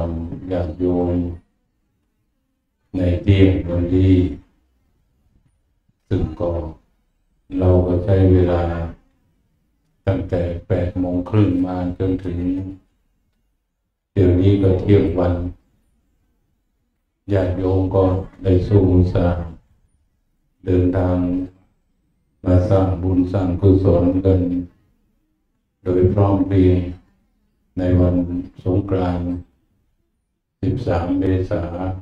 รญาติโยมในเที่ยงวันนี้ซึ่งก็เราก็ใช้เวลาตั้งแต่8:30มาจนถึงเดี๋ยวนี้ก็เที่ยงวันญาติโยมก็ได้สู้สร้างเดินทางมาสร้างบุญสร้างกุศลกันโดยพร้อมเพรียงในวันสงกรานต์13 เมษายน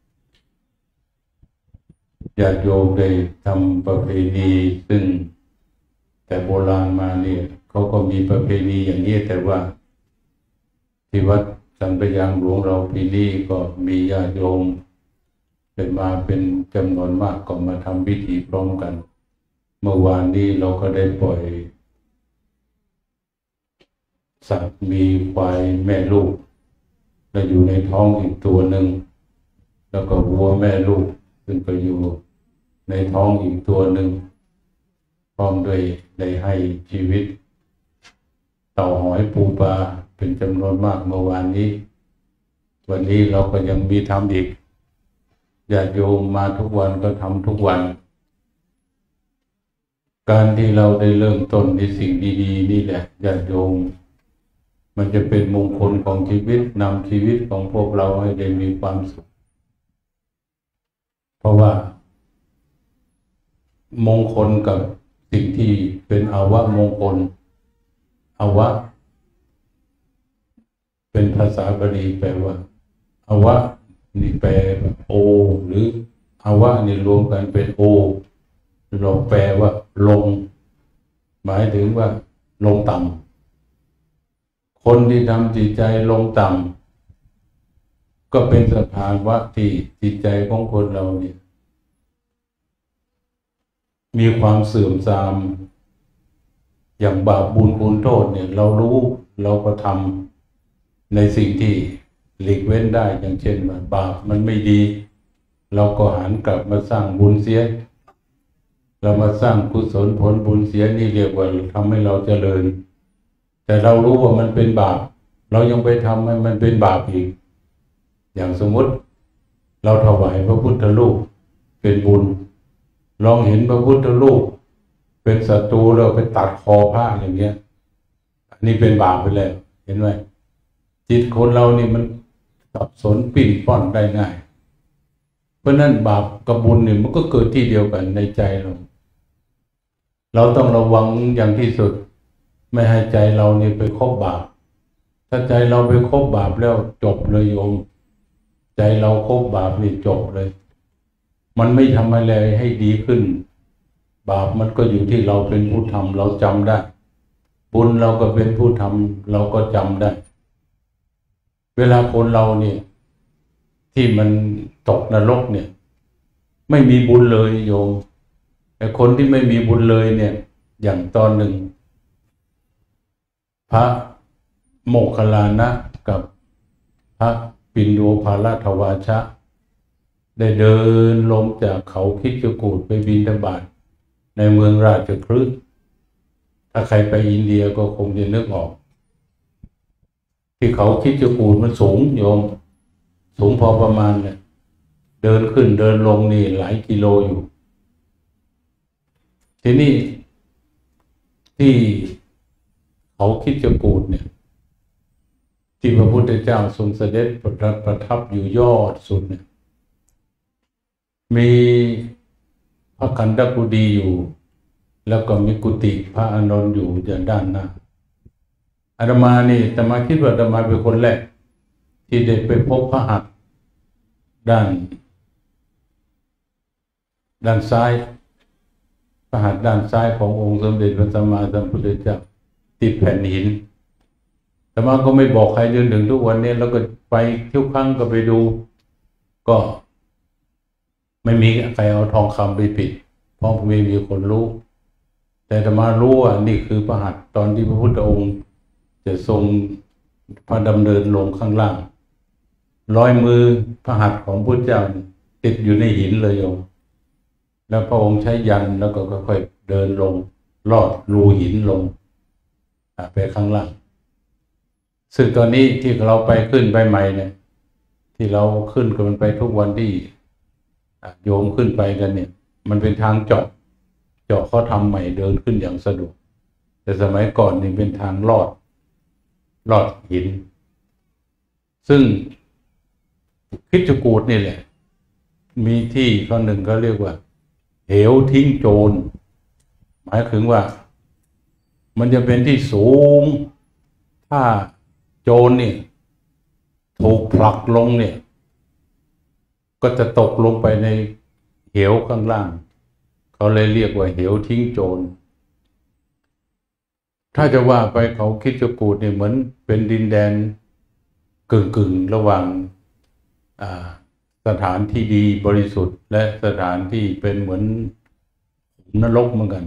ญาติโยมได้ทำประเพณีซึ่งแต่โบราณมาเนี่ยเขาก็มีประเพณีอย่างนี้แต่ว่าที่วัดสันปะยางหลวงเราปีนี้ก็มีญาติโยมเป็นมาเป็นจำนวนมากก็มาทำพิธีพร้อมกันเมื่อวานนี้เราก็ได้ปล่อยสัตว์มีควายแม่ลูกและอยู่ในท้องอีกตัวหนึ่งแล้วก็วัวแม่ลูกซึ่งก็อยู่ในท้องอีกตัวหนึ่งพร้อมด้วยได้ให้ชีวิตเต่าหอยปูปลาเป็นจำนวนมากเมื่อวานนี้วันนี้เราก็ยังมีทำอีกญาติโยมมาทุกวันก็ทำทุกวันการที่เราได้เริ่มต้นในสิ่งดีๆนี่แหละญาติโยมมันจะเป็นมงคลของชีวิตนำชีวิตของพวกเราให้ได้มีความสุขเพราะว่ามงคลกับสิ่งที่เป็นอาวะมงคลอาวะเป็นภาษาบาลีแปลว่าอาวะนี่แปลว่าโอหรืออาวะนี่รวมกันเป็นโอเราแปลว่าลงหมายถึงว่าลงต่ำคนที่ทำจิตใจลงต่ำก็เป็นสภาวะที่จิตใจของคนเราเนี่ยมีความเสื่อมทรามอย่างบาปบุญคุณโทษเนี่ยเรารู้เราก็ทำในสิ่งที่หลีกเว้นได้อย่างเช่นว่าบาปมันไม่ดีเราก็หันกลับมาสร้างบุญเสียเรามาสร้างกุศลผลบุญเสียนี่เรียกว่าทำให้เราเจริญแต่เรารู้ว่ามันเป็นบาปเรายังไปทำให้มันเป็นบาปอีกอย่างสมมติเราถวายพระพุทธรูปเป็นบุญลองเห็นพระพุทธรูปเป็นศัตรูเราไปตัดคอพระอย่างเงี้ยอันนี้เป็นบาปไปแล้วเห็นไหมจิตคนเรานี่มันสับสนปิ่นป้อนได้ง่ายเพราะนั้นบาปกับบุญเนี่ยมันก็เกิดที่เดียวกันในใจเราต้องระวังอย่างที่สุดไม่ให้ใจเรานี่ไปคบบาปถ้าใจเราไปคบบาปแล้วจบเลยโยมใจเราคบบาปนี่จบเลยมันไม่ทำอะไรให้ดีขึ้นบาปมันก็อยู่ที่เราเป็นผู้ทำเราจำได้บุญเราก็เป็นผู้ทำเราก็จำได้เวลาคนเราเนี่ยที่มันตกนรกเนี่ยไม่มีบุญเลยโยมแต่คนที่ไม่มีบุญเลยเนี่ยอย่างตอนหนึ่งพระโมคคัลลานะกับพระปิณโณภาลทวาชะได้เดินลงจากเขาคิชกูฏไปบิณฑบาตในเมืองราชคฤห์ถ้าใครไปอินเดียก็คงจะนึกออกที่เขาคิชกูฏมันสูงโยมสูงพอประมาณเนี่ยเดินขึ้นเดินลงนี่หลายกิโลอยู่ทีนี้ที่เขาคิชกูฏเนี่ยที่พระพุทธเจ้าทรงเสด็จประทับอยู่ยอดสุดเนี่ยมีพระคันธกุฎีอยู่แล้วก็มีกุฏิพระอานนท์อยู่อย่างด้านหน้าอาตมานี่อาตมาคิดว่าอาตมาเป็นคนแรกที่ได้ไปพบพระหัตถ์ด้านซ้ายพระหัตถ์ด้านซ้ายขององค์สมเด็จพระสัมมาสัมพุทธเจ้าติดแผ่นหินอาตมาก็ไม่บอกใครจนถึงทุกวันนี้แล้วก็ไปทุกครั้งก็ไปดูก็ไม่มีใครเอาทองคำไปปิดเพราะไม่มีคนรู้แต่อาตมารู้ว่านี่คือพระหัตถ์ตอนที่พระพุทธองค์จะทรงพระดำเนินลงข้างล่างรอยมือพระหัตถ์ของพระเจ้าติดอยู่ในหินเลยโยมแล้วพระองค์ใช้ยันแล้วก็ค่อยๆเดินลงลอดรูหินลงไปข้างล่างซึ่งตอนนี้ที่เราไปขึ้นไปใหม่เนี่ยที่เราขึ้นกันไปทุกวันที่โยมขึ้นไปกันเนี่ยมันเป็นทางเจาะเขาทำใหม่เดินขึ้นอย่างสะดวกแต่สมัยก่อนนี่เป็นทางลอดหินซึ่งคิดกูฏนี่แหละมีที่ข้อหนึ่งก็เรียกว่าเหวทิ้งโจรหมายถึงว่ามันจะเป็นที่สูงถ้าโจรเนี่ยถูกผลักลงเนี่ยก็จะตกลงไปในเหวข้างล่างเขาเลยเรียกว่าเหวทิ้งโจรถ้าจะว่าไปเขาคิดกูฏเนี่ยเหมือนเป็นดินแดนกึ่งระหว่างสถานที่ดีบริสุทธิ์และสถานที่เป็นเหมือนนรกเหมือนกัน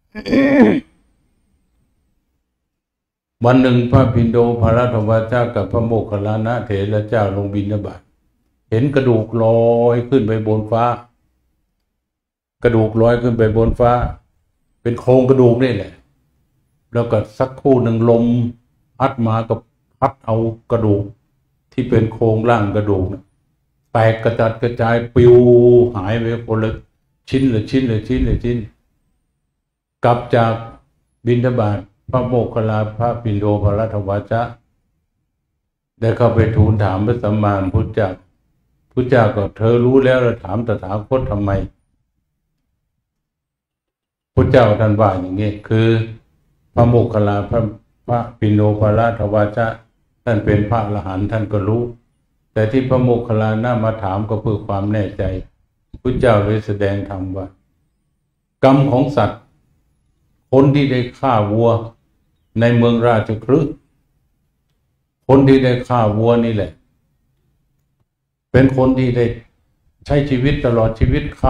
วันหนึ่งพระปิณโดภรทวาเจ้ากับพระโมคคัลลานะเถระเจ้าลงบิณฑบาตเห็นกระดูกลอยขึ้นไปบนฟ้ากระดูกลอยขึ้นไปบนฟ้าเป็นโครงกระดูกนี่แหละแล้วก็สักครู่หนึ่งลมพัดมากับพัดเอากระดูกที่เป็นโครงร่างกระดูกแตกกระจัดกระจายปิวหายไปคนละชิ้นกลับจากบิณฑบาตพระโมคคัลลาพระปิณโดภรทวาเจ้าได้เข้าไปทูลถามพระสัมมาสัมพุทธเจ้าพุทธเจ้าก็เธอรู้แล้วถามตถาคตทำไมพุทธเจ้าท่านว่าอย่างนี้คือพระโมคคัลลาพระปิณโดภรทวาเจ้าท่านเป็นพระอรหันต์ท่านก็รู้แต่ที่พระโมคคัลลานะมาถามก็เพื่อความแน่ใจพุทธเจ้าเลยแสดงธรรมว่ากรรมของสัตว์คนที่ได้ฆ่าวัวในเมืองราชคฤห์คนที่ได้ฆ่าวัวนี่แหละเป็นคนที่ได้ใช้ชีวิตตลอดชีวิตฆ่า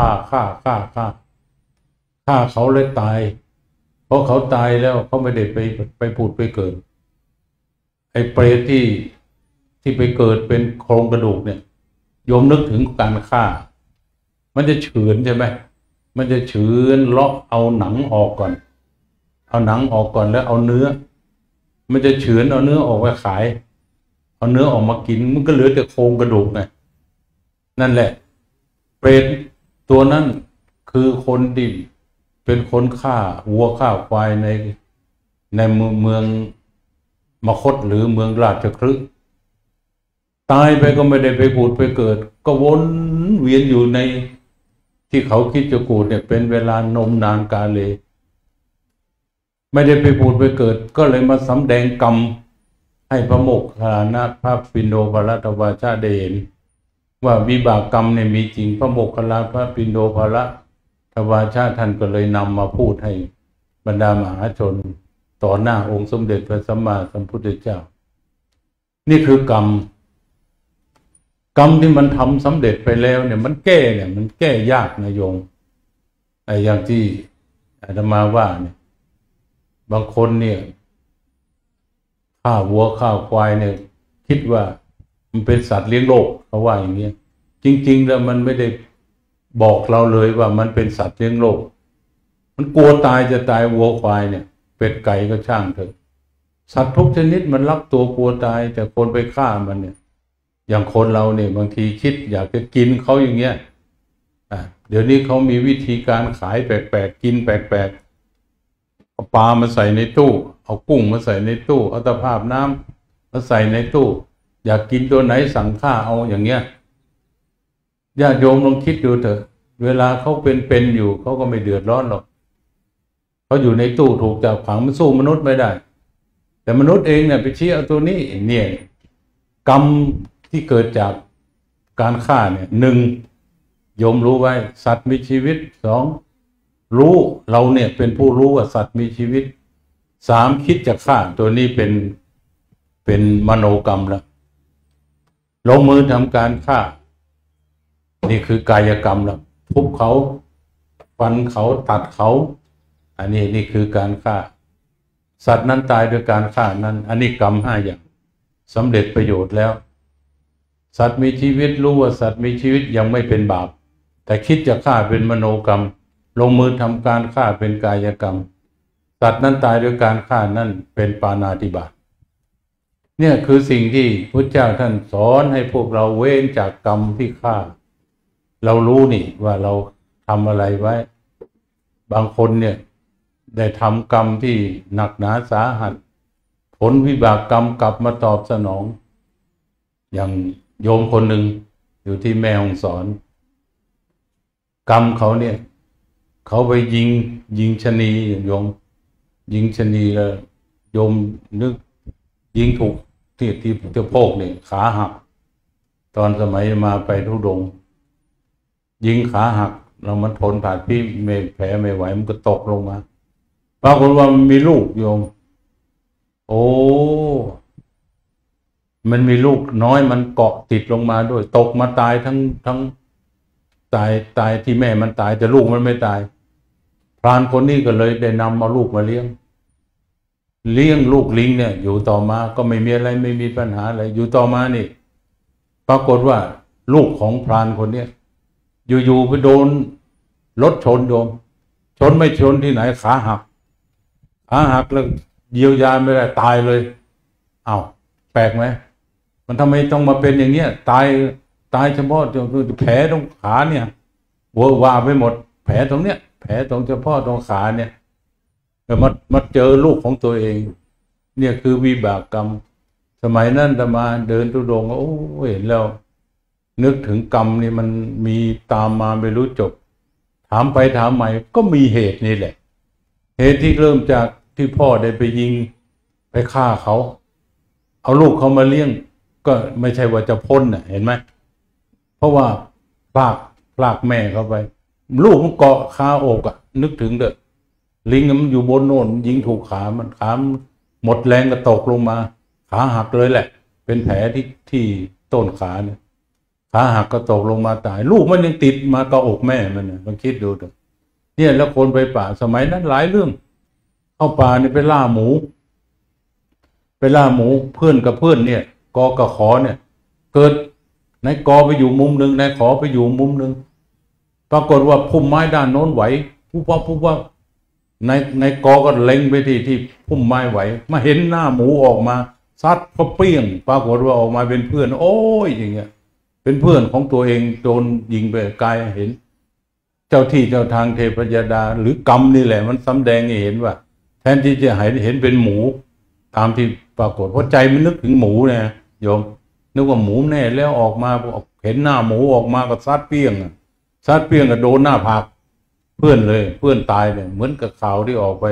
เขาเลยตายเพราะเขาตายแล้วเขาไม่ได้ไปผุดไปเกิดไอ้เปรตที่ไปเกิดเป็นโครงกระดูกเนี่ยโยมนึกถึงการฆ่ามันจะเฉือนใช่ไหมมันจะเฉือนเลาะเอาหนังออกก่อนแล้วเอาเนื้อมันจะเฉือนเอาเนื้อออกไปขายเอาเนื้อออกมากินมันก็เหลือแต่โครงกระดูกไงนั่นแหละเปรตตัวนั้นคือคนดิบเป็นคนฆ่าวัวฆ่าควายในเมืองมคธหรือเมืองราชคฤห์ตายไปก็ไม่ได้ไปผุดไปเกิดก็วนเวียนอยู่ในที่เขาคิดจะกูฏเนี่ยเป็นเวลานมนานกาเลไม่ได้ไปผุดไปเกิดก็เลยมาสำแดงกรรมให้พระโมคคัลลานะพระปิณโดภรทวาเจ้าได้เห็นว่าวิบากกรรมเนี่ยมีจริงพระโมคคัลลาพระปิณโดภรทวาเจ้าท่านก็เลยนำมาพูดให้บรรดามหาชนต่อหน้าองค์สมเด็จพระสัมมาสัมพุทธเจ้านี่คือกรรมที่มันทำสำเร็จไปแล้วเนี่ยมันแก้ยากนะโยมอย่างที่อาตมาว่าเนี่ยบางคนเนี่ยฆ่าวัวฆ่าควายเนี่ยคิดว่ามันเป็นสัตว์เลี้ยงโลกเขาว่าอย่างนี้จริงๆแล้วมันไม่ได้บอกเราเลยว่ามันเป็นสัตว์เลี้ยงโลกมันกลัวตายจะตายวัวควายเนี่ยเป็ดไก่ก็ช่างเถอะสัตว์ทุกชนิดมันรักตัวกลัวตายแต่คนไปฆ่ามันเนี่ยอย่างคนเราเนี่ยบางทีคิดอยากจะกินเขาอย่างเงี้ยเดี๋ยวนี้เขามีวิธีการขายแปลกๆกินแปลกๆเอาปลามาใส่ในตู้เอากุ้งมาใส่ในตู้เอาตะภาพน้ำมาใส่ในตู้อยากกินตัวไหนสั่งฆ่าเอาอย่างเงี้ยญาติโยมลองคิดดูเถอะเวลาเขาเป็นอยู่เขาก็ไม่เดือดร้อนหรอกเขาอยู่ในตู้ถูกจับขังมันสู้มนุษย์ไม่ได้แต่มนุษย์เองเนี่ยไปชี้เอาตัวนี้เนี่ยกรรมที่เกิดจากการฆ่าเนี่ยหนึ่งโยมรู้ไว้สัตว์มีชีวิตสองรู้เราเนี่ยเป็นผู้รู้ว่าสัตว์มีชีวิตสามคิดจะฆ่าตัวนี้เป็นมโนกรรมแล้วลงมือทำการฆ่านี่คือกายกรรมแล้วทุบเขาฟันเขาตัดเขาอันนี้นี่คือการฆ่าสัตว์นั้นตายโดยการฆ่านั้นอันนี้กรรม5อย่างสำเร็จประโยชน์แล้วสัตว์มีชีวิตรู้ว่าสัตว์มีชีวิตยังไม่เป็นบาปแต่คิดจะฆ่าเป็นมโนกรรมลงมือทำการฆ่าเป็นกายกรรมสัตว์นั้นตายโดยการฆ่านั้นเป็นปาณาติบาตเนี่ยคือสิ่งที่พระเจ้าท่านสอนให้พวกเราเว้นจากกรรมที่ฆ่าเรารู้นี่ว่าเราทำอะไรไว้บางคนเนี่ยได้ทำกรรมที่หนักหนาสาหัสผลวิบากกรรมกลับมาตอบสนองอย่างโยมคนหนึ่งอยู่ที่แม่ฮ่องสอนกรรมเขาเนี่ยเขาไปยิงชะนีโยมยิงชะนีแล้วโยมนึกยิงถูกที่สะโพกเนี่ยขาหักตอนสมัยมาไปธุดงค์ยิงขาหักเรามันทนผ่านพี่แผลไม่ไหวมันก็ตกลงมาปรากฏว่ามันมีลูกโยมโอ้มันมีลูกน้อยมันเกาะติดลงมาด้วยตกมาตายทั้งตายที่แม่มันตายแต่ลูกมันไม่ตายพรานคนนี้ก็เลยได้นำเอาลูกมาเลี้ยงลูกลิงเนี่ยอยู่ต่อมาก็ไม่มีอะไรไม่มีปัญหาอะไรอยู่ต่อมานี่ปรากฏว่าลูกของพรานคนเนี้ยอยู่ๆไปโดนรถชนโยมชนไม่ชนที่ไหนขาหักแล้วเยียวยาไม่ได้ตายเลยอ้าวแปลกไหมมันทำไมต้องมาเป็นอย่างเงี้ยตายเฉพาะแผลตรงขาเนี่ยวัววาไปหมดแผลตรงเนี้ยแผลตรงเฉพาะตรงขาเนี่ยมาเจอลูกของตัวเองเนี่ยคือวิบากกรรมสมัยนั้นอาตมาเดินธุดงค์โอ้เห็นแล้วนึกถึงกรรมนี่มันมีตามมาไม่รู้จบถามไปถามใหม่ก็มีเหตุนี่แหละเหตุที่เริ่มจากที่พ่อได้ไปยิงไปฆ่าเขาเอาลูกเขามาเลี้ยงก็ไม่ใช่ว่าจะพ้นน่ะเห็นไหมเพราะว่าพลากแม่เขาไปลูกมันเกาะคาอกอ่ะนึกถึงเด้อลิงมันอยู่บนโน่นยิงถูกขาหมดแรงก็ตกลงมาขาหักเลยแหละเป็นแผลที่ต้นขาเนี่ยขาหักก็ตกลงมาตายลูกมันยังติดมากับอกแม่มันเนี่ยลองคิดดูเถอะเนี่ยแล้วคนไปป่าสมัยนั้นหลายเรื่องเข้าป่านี่ไปล่าหมูเพื่อนกับเพื่อนเนี่ยกอกับขอเนี่ยเกิดนายกอไปอยู่มุมหนึ่งนายขอไปอยู่มุมหนึ่งปรากฏว่าพุ่มไม้ด้านโน้นไหวผู้ว่าในกอก็เล็งไปที่พุ่มไม้ไหวมาเห็นหน้าหมูออกมาซัดก็เปี้ยงปรากฏว่าออกมาเป็นเพื่อนโอ้ยอย่างเงี้ยเป็นเพื่อนของตัวเองโดนยิงไปกายเห็นเจ้าที่เจ้าทางเทพยดาหรือกรรมนี่แหละมันสำแดงให้เห็นว่าแทนที่จะเห็นเป็นหมูตามที่ปรากฏเพราะใจมันนึกถึงหมูเนี่ยโยมนึกว่าหมูแน่แล้วออกมาเห็นหน้าหมูออกมาก็ซัดเปี้ยงก็โดนหน้าผากเพื่อนเลยเพื่อนตายเนี่ยเหมือนกับข่าวที่ออกไป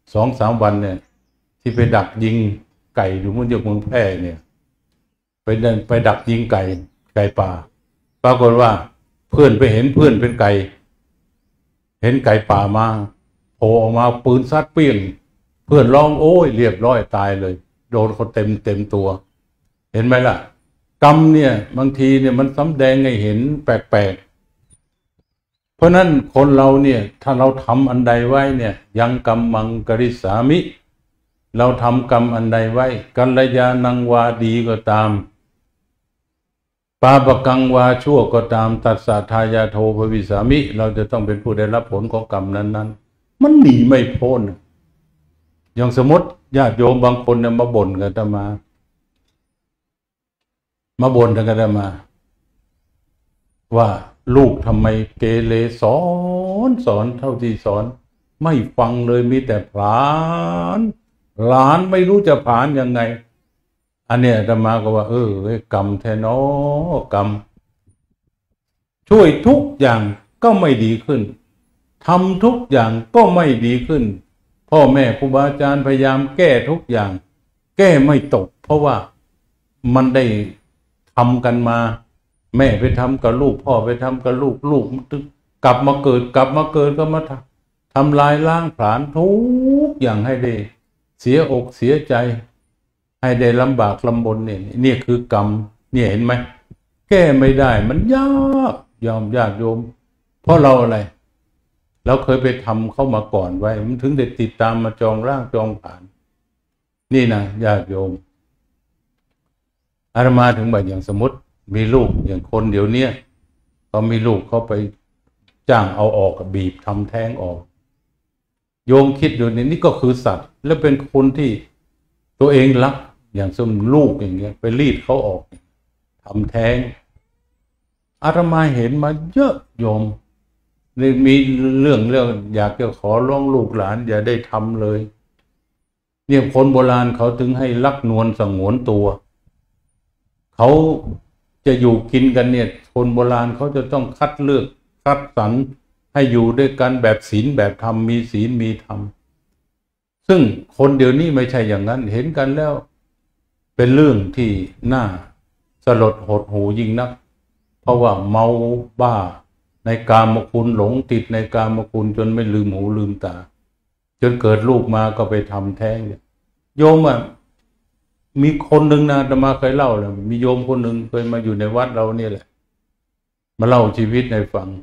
2-3 วันเนี่ยที่ไปดักยิงไก่อยู่เมืองแพร่เนี่ยไปดักยิงไก่ป่าปรากฏว่าเพื่อนไปเห็นเพื่อนเป็นไก่เห็นไก่ป่ามาโผล่ออกมาปืนซัดเปี้ยงเพื่อนร้องโอ้ยเรียบร้อยตายเลยโดนเขาเต็มตัวเห็นไหมล่ะกรรมเนี่ยบางทีเนี่ยมันสำแดงให้เห็นแปลกเพราะนั้นคนเราเนี่ยถ้าเราทำอันใดไว้เนี่ยยังกรรมังกริสามิเราทำกรรมอันใดไว้กัลยาณังวาดีก็ตามปาปกังวาชั่วก็ตามตัสสะทายาโทภวิสามิเราจะต้องเป็นผู้ได้รับผลของกรรมนั้นมันหนีไม่พ้นอย่างสมมติญาติโยมบางคนเนี่ยมาบ่นกันอาตมาว่าลูกทำไมเกเรสอนเท่าที่สอนไม่ฟังเลยมีแต่ผลานหลานไม่รู้จะผลานยังไงอันเนี้ยอาตมาก็ว่ากรรมแท้เนาะกรรมช่วยทุกอย่างก็ไม่ดีขึ้นทำทุกอย่างก็ไม่ดีขึ้นพ่อแม่ครูบาอาจารย์พยายามแก้ทุกอย่างแก้ไม่ตกเพราะว่ามันได้ทำกันมาแม่ไปทำกับลูกพ่อไปทำกับลูกมันกลับมาเกิดก็มาทำลายล้างผลาญทุกอย่างให้ได้เสียอกเสียใจให้ได้ลำบากลำบนเนี่ยคือกรรมเนี่ยเห็นไหมแก้ไม่ได้มันยากยากโยมเพราะเราอะไรเราเคยไปทำเข้ามาก่อนไว้มันถึงได้ติดตามมาจองร่างจองผ่านนี่นะญาติโยมอาตมาถึงแบบอย่างสมมติมีลูกอย่างคนเดี๋ยวนี้เขามีลูกเขาไปจ้างเอาออกบีบทำแท้งออกโยมคิดดูนี่ก็คือสัตว์และเป็นคนที่ตัวเองรักอย่างสมลูกอย่างเงี้ยไปรีดเขาออกทำแท้งอาตมาเห็นมาเยอะโยมนี่มีเรื่องอยากจะขอร้องลูกหลานอย่าได้ทำเลยเนี่ยคนโบราณเขาถึงให้รักนวลสงวนตัวเขาจะอยู่กินกันเนี่ยคนโบราณเขาจะต้องคัดเลือกคัดสรรให้อยู่ด้วยกันแบบศีลแบบธรรมมีศีลมีธรรมซึ่งคนเดี๋ยวนี้ไม่ใช่อย่างนั้นเห็นกันแล้วเป็นเรื่องที่น่าสลดหดหู่ยิ่งนักเพราะว่าเมาบ้าในกามคุณหลงติดในกามคุณจนไม่ลืมหูลืมตาจนเกิดลูกมาก็ไปทำแท้งโยมอ่ะมีคนหนึ่งนะอาตมาเคยเล่าเลยมีโยมคนหนึ่งเคยมาอยู่ในวัดเราเนี่ยแหละมาเล่าชีวิตให้ฟัง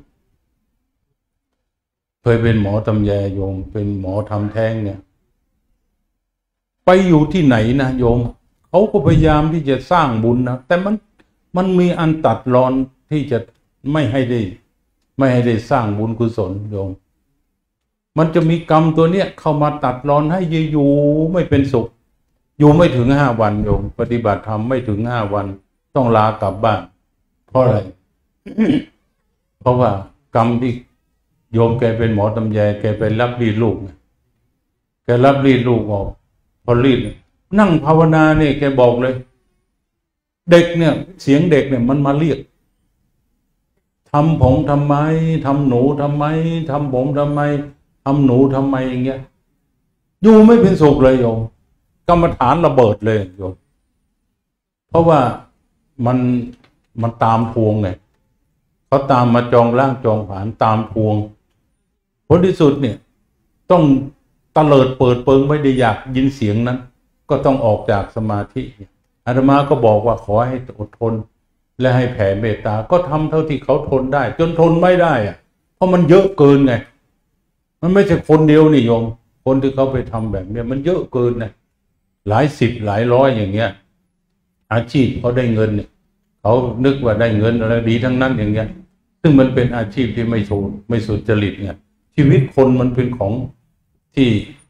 เคยเป็นหมอตำแยโยมเป็นหมอทำแท้งเนี่ยไปอยู่ที่ไหนนะโยมเขาก็พยายามที่จะสร้างบุญนะแต่มันมีอันตัดรอนที่จะไม่ให้ได้สร้างบุญกุศลโยมมันจะมีกรรมตัวเนี้ยเข้ามาตัดรอนให้อยู่ไม่เป็นสุขอยู่ไม่ถึง5 วันโยมปฏิบัติธรรมไม่ถึง5 วันต้องลากลับบ้านเพราะอะไร เพราะว่ากรรมที่โยมแกเป็นหมอตำแยแกไปรับรีดลูกแกรับรีดลูกออกพอรีดนั่งภาวนาเนี่ยแกบอกเลยเด็กเนี่ยเสียงเด็กเนี่ยมันมาเรียกทำผมทำไมทำหนูทำไมทำผมทำไมทำหนูทำไมอย่างเงี้ยอยู่ไม่เป็นสุขเลยโยมกรรมฐานระเบิดเลยโยมเพราะว่ามันตามทวงไงเขาตามมาจองร่างจองผานตามทวงผลที่สุดเนี่ยต้องตะเลิดเปิดเปิงไม่ได้อยากยินเสียงนั้นก็ต้องออกจากสมาธิอาตมาก็บอกว่าขอให้อดทนและให้แผ่เมตตาก็ทำเท่าที่เขาทนได้จนทนไม่ได้อะเพราะมันเยอะเกินไงมันไม่ใช่คนเดียวนี่โยมคนที่เขาไปทำแบบเนี้ยมันเยอะเกินนะหลายสิบหลายร้อยอย่างเงี้ยอาชีพเขาได้เงินเนี่ยเขานึกว่าได้เงินอะไรดีทั้งนั้นอย่างเงี้ยซึ่งมันเป็นอาชีพที่ไม่สุจริตเนี่ยชีวิตคนมันเป็นของที่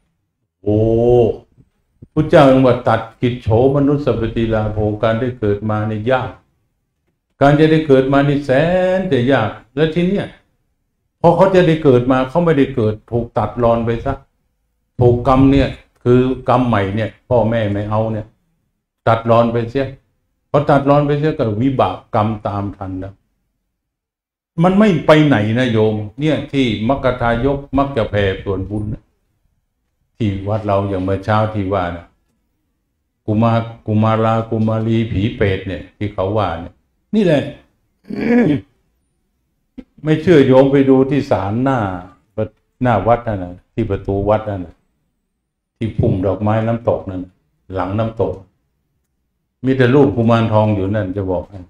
พุทธเจ้ายังว่าตัดกิจโฉมนุสสปฏิลาโภการได้เกิดมาในยากการจะได้เกิดมานี่แสนจะยากและทีเนี้ยพอเขาจะได้เกิดมาเขาไม่ได้เกิดถูกตัดรอนไปซะถูกกรรมเนี่ยคือกรรมใหม่เนี่ยพ่อแม่ไม่เอาเนี่ยตัดรอนไปเสียพอตัดรอนไปเสียก็วิบากกรรมตามทันแล้วมันไม่ไปไหนนะโยมเนี่ยที่มัคคทายกมักจะแผ่ส่วนบุญที่วัดเราอย่างเมื่อเช้าที่ว่านะกุมารากุมารีผีเปรตเนี่ยที่เขาว่าเนี่ยนี่แหละ ไม่เชื่อโยมไปดูที่ศาลหน้าวัดนั่นนะที่ประตูวัดนั่นนะที่พุ่มดอกไม้น้ำตกนั่นหลังน้ำตกมีแต่รูปกุมารทองอยู่นั่นจะบอกให้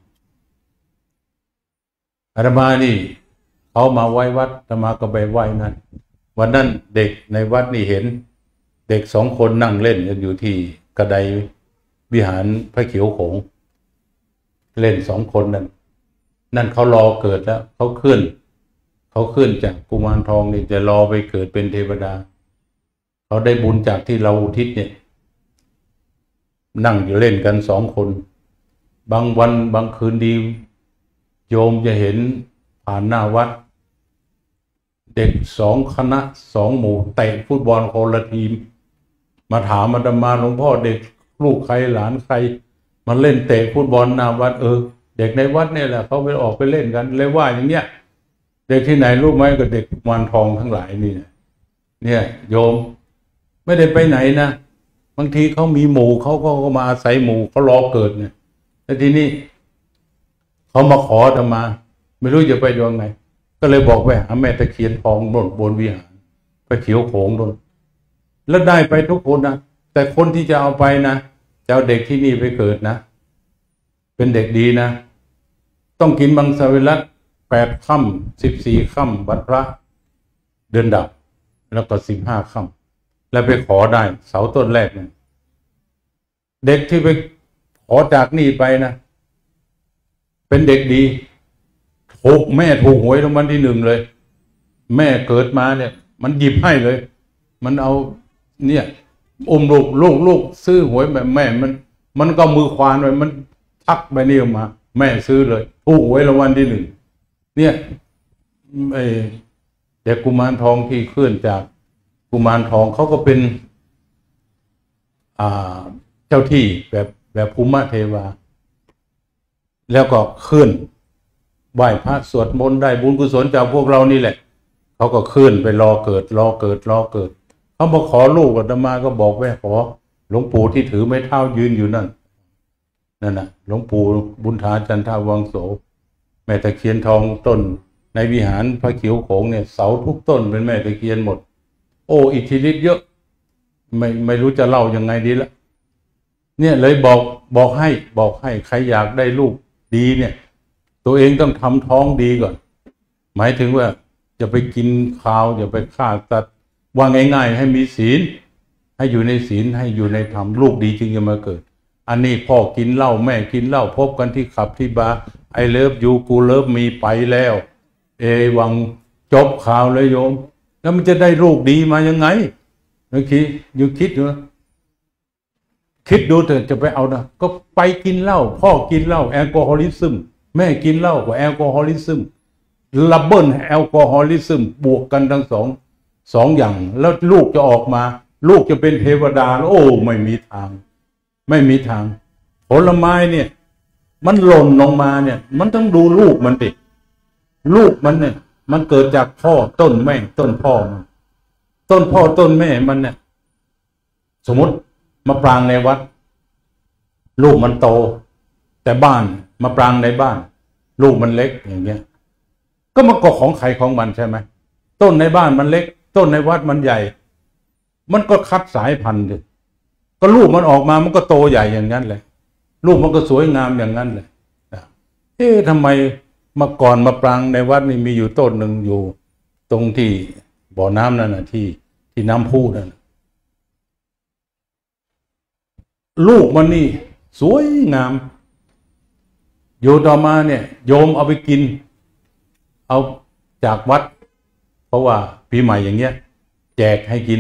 อาตมานี่เขามาไหว้วัดอาตมาก็ไปไหว้นั่นวันนั้นเด็กในวัดนี่เห็นเด็ก2 คนนั่งเล่นกันอยู่ที่กระไดวิหารพระเขียวโขงเล่น2 คนนั่นเขารอเกิดแล้วเขาขึ้นจากกุมารทองนี่จะรอไปเกิดเป็นเทวดาเขาได้บุญจากที่เราอุทิศเนี่ยนั่งอยู่เล่นกัน2 คนบางวันบางคืนดีโยมจะเห็นผ่านหน้าวัดเด็ก2 คณะ2 หมู่เตะฟุตบอลคนละทีมมาถามอาตมาหลวงพ่อเด็กลูกใครหลานใครมาเล่นเตะฟุตบอลหน้าวัดเด็กในวัดเนี่ยแหละเขาไปออกไปเล่นกันเลยว่าอย่างเงี้ยเด็กที่ไหนรู้ไหมก็เด็กกุมารทองทั้งหลายนี่เนี่ยโยมไม่ได้ไปไหนนะบางทีเขามีหมู่เขาก็มาอาศัยหมู่เขารอเกิดเนี่ยแล้วทีนี้เขามาขออาตมาไม่รู้จะไปยังไงก็เลยบอกไปหาแม่ตะเคียนทองบนวิหารพระเขียวโขงโดนแล้วได้ไปทุกคนนะแต่คนที่จะเอาไปนะจะเอาเด็กที่นี่ไปเกิดนะเป็นเด็กดีนะต้องกินมังสวิรัติ8 ค่ำ14 ค่ำวันพระเดือนดับแล้วก็15 ค่ำแล้วไปขอได้เสาต้นแรกเนี่ยเด็กที่ไปขอจากนี่ไปนะเป็นเด็กดีแม่ถูกหวยรางวัลที่1เลยแม่เกิดมาเนี่ยมันหยิบให้เลยมันเอาเนี่ยลูกซื้อหวยแบบแม่มันก็มือควานไปมันชักไปนี่ออกมา แม่ซื้อเลยถูกไว้รางวัลที่หนึ่งเนี่ยเด็กกุมารทองที่เคลื่อนจากกุมารทองเขาก็เป็นเจ้าที่แบบภูมิเทวาแล้วก็เคลื่อนไหว้พระสวดมนต์ได้บุญกุศลจากพวกเรานี่แหละเขาก็เคลื่อนไปรอเกิดเขามาขอลูกอาตมาก็บอกแม่ขอหลวงปู่ที่ถือไม้เท้ายืนอยู่นั่นน่ะหลวงปู่บุญถาจันทวังโสแม่ตะเคียนทองต้นในวิหารพระเขียวโขงเนี่ยเสาทุกต้นเป็นแม่ตะเคียนหมดโอ้อิทธิฤทธิ์เยอะไม่รู้จะเล่ายังไงดีละเนี่ยเลยบอกให้ใครอยากได้ลูกดีเนี่ยตัวเองต้องทำท้องดีก่อนหมายถึงว่าจะไปกินข้าวอย่าไปฆ่าสัตว์ว่าง่ายๆให้มีศีลให้อยู่ในศีลให้อยู่ในธรรมลูกดีจึงจะมาเกิดอันนี้พ่อกินเหล้าแม่กินเหล้าพบกันที่ขับที่บาร์ไอเลิฟยูกูเลิฟมีไปแล้ววังจบข่าวเลยโยมแล้วมันจะได้ลูกดีมายังไงเมื่อกี้ยังคิดอยู่นะคิดดูเถอะจะไปเอานะก็ไปกินเหล้าพ่อกินเหล้าแอลกอฮอลิซึมแม่กินเหล้ากับแอลกอฮอลิซึมลับเบิ้ลแอลกอฮอลิซึมบวกกันทั้งสองอย่างแล้วลูกจะออกมาลูกจะเป็นเทวดาโอ้ไม่มีทางผลไม้เนี่ยมันหล่นลงมาเนี่ยมันต้องดูลูกมันติลูกมันเนี่ยมันเกิดจากพ่อต้นแม่ต้นพ่อมันต้นพ่อต้นแม่มันเนี่ยสมมติมาปรางในวัดลูกมันโตแต่บ้านมาปรางในบ้านลูกมันเล็กอย่างเงี้ยก็มาก็ของใครของมันใช่ไหมต้นในบ้านมันเล็กต้นในวัดมันใหญ่มันก็คัดสายพันธุ์ดิก็ลูกมันออกมามันก็โตใหญ่อย่างนั้นเลยลูกมันก็สวยงามอย่างนั้นเลยทำไมมาก่อนมาปรางในวัดนี่มีอยู่ต้นหนึ่งอยู่ตรงที่บ่อน้ำนั่นนะที่น้ำพุนั่นลูกมันนี่สวยงามอยู่ต่อมาเนี่ยโยมเอาไปกินเอาจากวัดเพราะว่าปีใหม่อย่างเงี้ยแจกให้กิน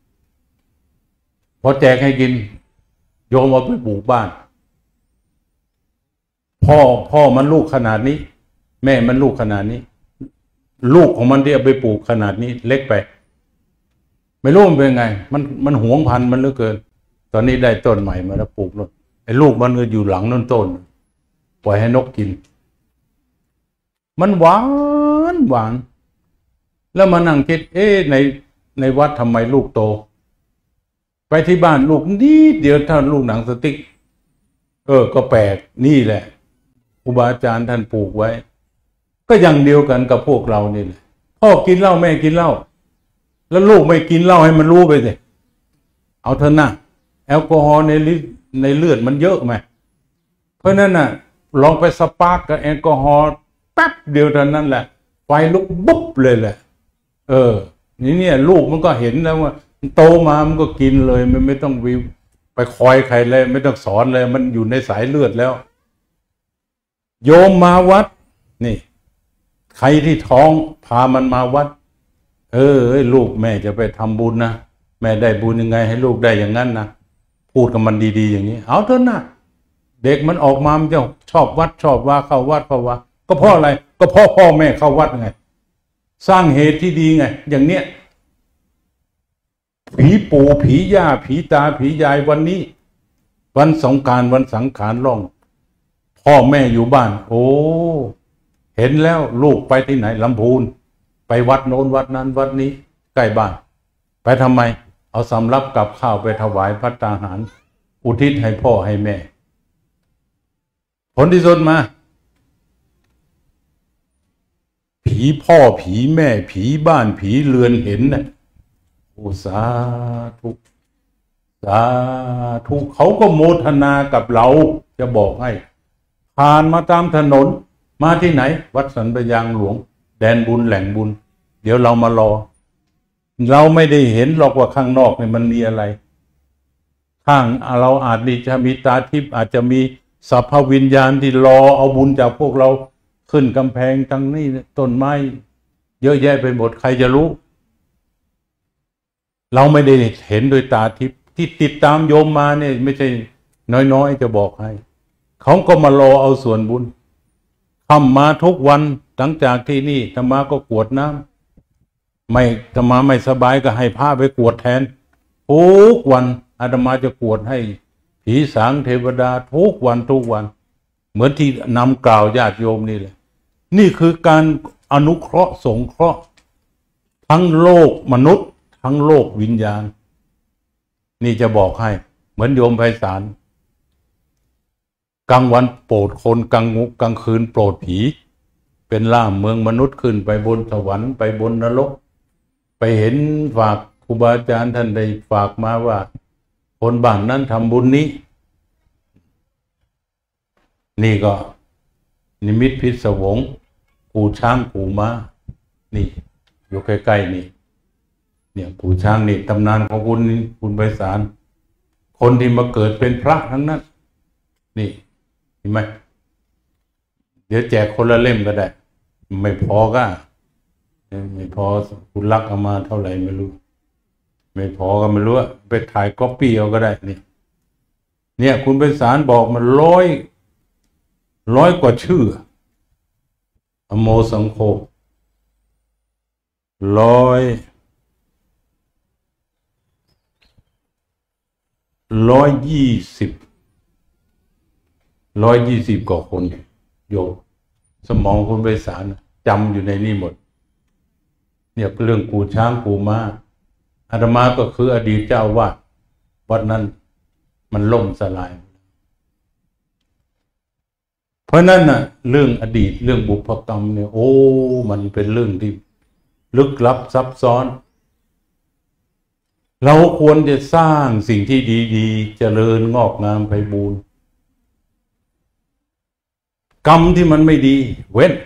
พอแจกให้กินโยมเอาไปปลูกบ้านพ่อมันลูกขนาดนี้แม่มันลูกขนาดนี้ลูกของมันที่เอาไปปลูกขนาดนี้เล็กไปไม่รู้มันเป็นไงมันหวงพันธุ์มันเหลือเกินตอนนี้ได้ต้นใหม่มาแล้วปลูกนู่นไอ้ลูกมันก็อยู่หลังนู่นต้นปล่อยให้นกกินมันหวานแล้วมานั่งคิดในวัดทำไมลูกโตไปที่บ้านลูกนิดเดียวเท่าลูกหนังสติ๊กก็แปลกนี่แหละครูบาอาจารย์ท่านปลูกไว้ก็อย่างเดียวกันกับพวกเรานี่แหละพ่อกินเหล้าแม่กินเหล้าแล้วลูกไม่กินเหล้าให้มันรู้ไปสิเอาเถอะนะแอลกอฮอล์ในเลือดมันเยอะไหมเพราะนั้นน่ะลองไปสปาร์กกับแอลกอฮอล์แป๊บเดียวเท่านั้นแหละไฟลุกบุ๊บเลยแหละนี่เนี่ยลูกมันก็เห็นแล้วว่าโตมามันก็กินเลยมันไม่ต้องวิวไปคอยใครเลยไม่ต้องสอนเลยมันอยู่ในสายเลือดแล้วโยมมาวัดนี่ใครที่ท้องพามันมาวัดลูกแม่จะไปทำบุญนะแม่ได้บุญยังไงให้ลูกได้อย่างนั้นนะพูดกับมันดีๆอย่างนี้เอาเถอะนะเด็กมันออกมามันจะชอบวัดชอบว่าเข้าวัดเพราะว่าก็เพราะอะไรก็เพราะพ่อแม่เข้าวัดไงสร้างเหตุที่ดีไงอย่างเนี้ยผีปู่ผีย่าผีตาผียายวันนี้วันสงกรานต์วันสังขารล่องพ่อแม่อยู่บ้านโอ้เห็นแล้วลูกไปที่ไหนลำพูนไปวัดโน้นวัดนั้นวัดนี้ใกล้บ้านไปทำไมเอาสำรับกับข้าวไปถวายภัตตาหารอุทิศให้พ่อให้แม่ผลที่สุดมาผีพ่อผีแม่ผีบ้านผีเรือนเห็นน่ะโอ้สาธุเขาก็โมทนากับเราจะบอกให้ผ่านมาตามถนนมาที่ไหนวัดสันปยางหลวงแดนบุญแหล่งบุญเดี๋ยวเรามารอเราไม่ได้เห็นหรอกว่าข้างนอกเนี่ยมันมีอะไรข้างเราอาจจะมีตาทิพย์อาจจะมีสัพพวิญญาณที่รอเอาบุญจากพวกเราขึ้นกำแพงทั้งนี้ต้นไม้เยอะแยะไปหมดใครจะรู้เราไม่ได้เห็นโดยตาทิพย์ที่ติดตามโยมมาเนี่ยไม่ใช่น้อยๆจะบอกให้เขาก็มารอเอาส่วนบุญค่ำมาทุกวันหลังจากที่นี่ธรรมาก็กรวดน้ำไม่ธรรมาไม่สบายก็ให้พระไปกรวดแทนทุกวันอาตมาจะกรวดให้ผีสางเทวดาทุกวันเหมือนที่นำกล่าวญาติโยมนี่แหละนี่คือการอนุเคราะห์สงเคราะห์ทั้งโลกมนุษย์ทั้งโลกวิญญาณนี่จะบอกให้เหมือนโยมไพศาลกลางวันโปรดคนกลางคืนโปรดผีเป็นล่ามเมืองมนุษย์ขึ้นไปบนสวรรค์ไปบนนรกไปเห็นฝากครูบาอาจารย์ท่านได้ฝากมาว่าคนบ้านนั้นทำบุญนี้นี่ก็นิมิตพิศวงกูช้างกูม้านี่อยู่ใกล้ๆนี่เนี่ยกูช้างนี่ตำนานของคุณไพศาลคนที่มาเกิดเป็นพระทั้งนั้นนี่เห็นไหมเดี๋ยวแจกคนละเล่มก็ได้ไม่พอก็ไม่พอคุณลักเอามาเท่าไหร่ไม่รู้ไม่พอก็ไม่รู้ไปถ่ายก๊อปปี้เอาก็ได้นี่เนี่ยคุณไพศาลบอกมันร้อยกว่าชื่ออโมสังโฆ120กว่าคนโยมสมองคุณไพศาลจำอยู่ในนี่หมดเนี่ยเรื่องกูช้างกูม้าอาตมาก็คืออดีตเจ้าวาดวัดนั้นมันล่มสลายเพราะนั้นน่ะเรื่องอดีตเรื่องบุพกรรมเนี่ยโอ้มันเป็นเรื่องที่ลึกลับซับซ้อนเราควรจะสร้างสิ่งที่ดีๆเจริญงอกงามไพบูรย์กรรมที่มันไม่ดีเว้น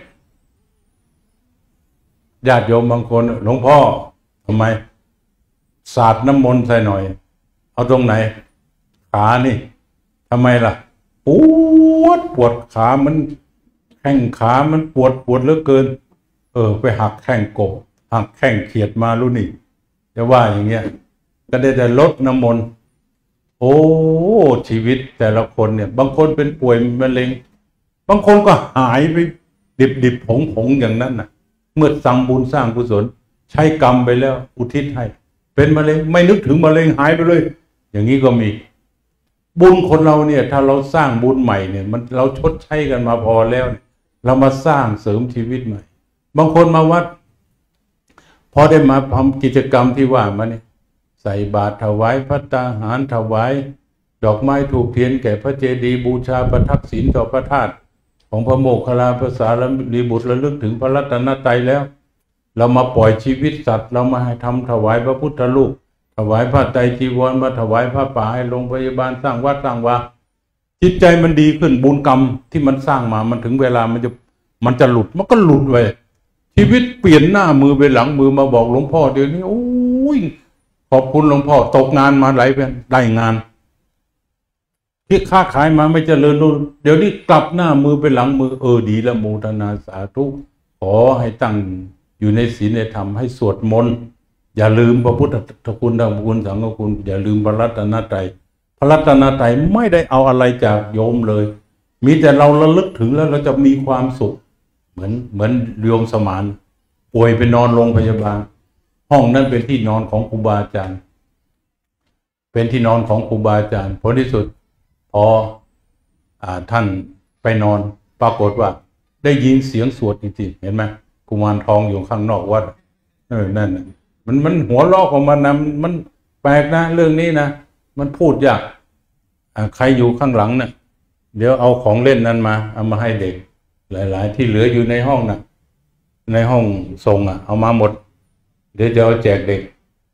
ญาติโยมบางคนหลวงพ่อทำไมสาดน้ำมนต์ใส่หน่อยเอาตรงไหนขานี่ทำไมล่ะปวดขามันแข้งขามันปวดเหลือเกินไปหักแข้งกบหักแข้งเขียดมารู้นี่จะว่าอย่างเงี้ยก็ได้แต่ลดน้ำมนต์โอ้ชีวิตแต่ละคนเนี่ยบางคนเป็นป่วยมะเร็งบางคนก็หายไปดิบผงอย่างนั้นน่ะเมื่อสั่งบุญสร้างกุศลใช้กรรมไปแล้วอุทิศให้เป็นมะเร็งไม่นึกถึงมะเร็งหายไปเลยอย่างนี้ก็มีบุญคนเราเนี่ยถ้าเราสร้างบุญใหม่เนี่ยมันเราชดใช้กันมาพอแล้วเรามาสร้างเสริมชีวิตใหม่บางคนมาวัดพอได้มาทำกิจกรรมที่ว่ามาเนี่ยใส่บาตรถวายภัตตาหารถวายดอกไม้ธูปเทียนแก่พระเจดีย์บูชาประทักษิณต่อพระธาตุของพระโมคคัลลาภาษาลีบุตรระลึกถึงพระรัตนตรัยแล้วเรามาปล่อยชีวิตสัตว์เรามาให้ทำถวายพระพุทธรูปถวายผ้าไตรจีวรมาถวายผ้าป่าให้โรงพยาบาลสร้างวัดสร้างวาจิตใจมันดีขึ้นบุญกรรมที่มันสร้างมามันถึงเวลามันจะหลุดมันก็หลุดไปชีวิตเปลี่ยนหน้ามือไปหลังมือมาบอกหลวงพ่อเดี๋ยวนี้โอ้ยขอบคุณหลวงพ่อตกงานมาหลายเป็นได้งานที่ค้าขายมาไม่เจริญรุ่งเดี๋ยวนี้กลับหน้ามือไปหลังมือดีละโมทนาสาธุขอให้ตั้งอยู่ในศีลในธรรมให้สวดมนต์อย่าลืมพระพุทธคุณธรรมคุณสังฆคุณอย่าลืมพระรัตนตรัยพระรัตนตรัยไม่ได้เอาอะไรจากโยมเลยมีแต่เราระลึกถึงแล้วเราจะมีความสุขเหมือนโยมสมานป่วยไปนอนโรงพยาบาลห้องนั้นเป็นที่นอนของครูบาอาจารย์เป็นที่นอนของครูบาอาจารย์ผลที่สุดพอท่านไปนอนปรากฏว่าได้ยินเสียงสวดจริงๆเห็นไหมกุมารทองอยู่ข้างนอกวัดนั่นมันหัวลอกออกมานะมันแปลกนะเรื่องนี้นะมันพูดยากใครอยู่ข้างหลังเนี่ยเดี๋ยวเอาของเล่นนั้นมาเอามาให้เด็กหลายๆที่เหลืออยู่ในห้องนะในห้องส่งเอามาหมดเดี๋ยวจะเอาแจกเด็ก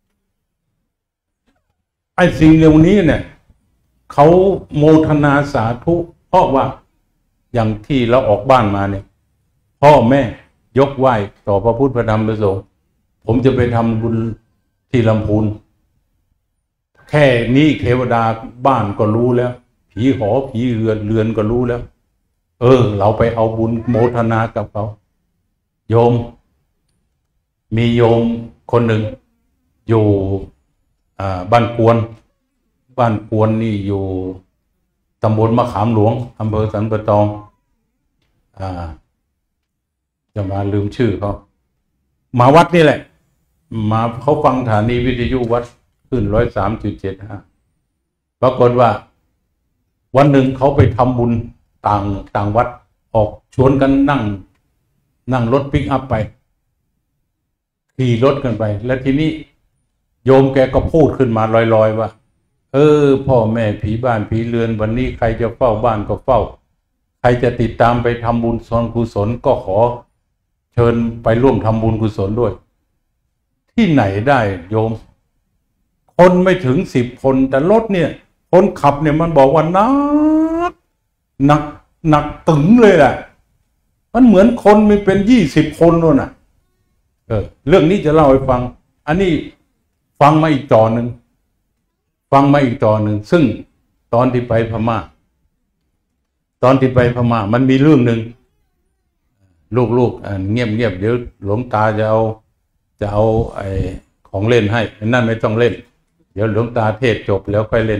ไอ้สิ่งเหล่านี้เนี่ยเขาโมทนาสาธุเพราะว่าอย่างที่เราออกบ้านมาเนี่ยพ่อแม่ยกไหว้ต่อพระพุทธพระธรรมพระสงฆ์ผมจะไปทำบุญที่ลำพูนแค่นี้เทวดาบ้านก็รู้แล้วผีหอผีเรือนก็รู้แล้วเราไปเอาบุญโมทนากับเขาโยมมีโยมคนหนึ่งอยู่บ้านกวนนี่อยู่ตำบลมะขามหลวงอำเภอสันป่าตองจะมาลืมชื่อเขามาวัดนี่แหละมาเขาฟังสถานีวิทยุวัดขึ้น103.75ปรากฏว่าวันหนึ่งเขาไปทำบุญต่างวัดออกชวนกันนั่งรถปิกอัพไปขี่รถกันไปแล้วทีนี้โยมแกก็พูดขึ้นมาลอยๆว่าพ่อแม่ผีบ้านผีเรือนวันนี้ใครจะเฝ้าบ้านก็เฝ้าใครจะติดตามไปทำบุญส่วนกุศลก็ขอเชิญไปร่วมทำบุญกุศลด้วยที่ไหนได้โยมคนไม่ถึง10 คนแต่รถเนี่ยคนขับเนี่ยมันบอกว่าหนักตึงเลยแหละมันเหมือนคนมีเป็น20 คนนู่นน่ะเรื่องนี้จะเล่าให้ฟังอันนี้ฟังมาอีกตอนหนึ่งซึ่งตอนที่ไปพม่ามันมีเรื่องหนึ่งลูกเงียบเดี๋ยวหลวงตาจะเอาไอ้ของเล่นให้นั่นไม่ต้องเล่นเดี๋ยวหลวงตาเทศจบแล้วค่อยเล่น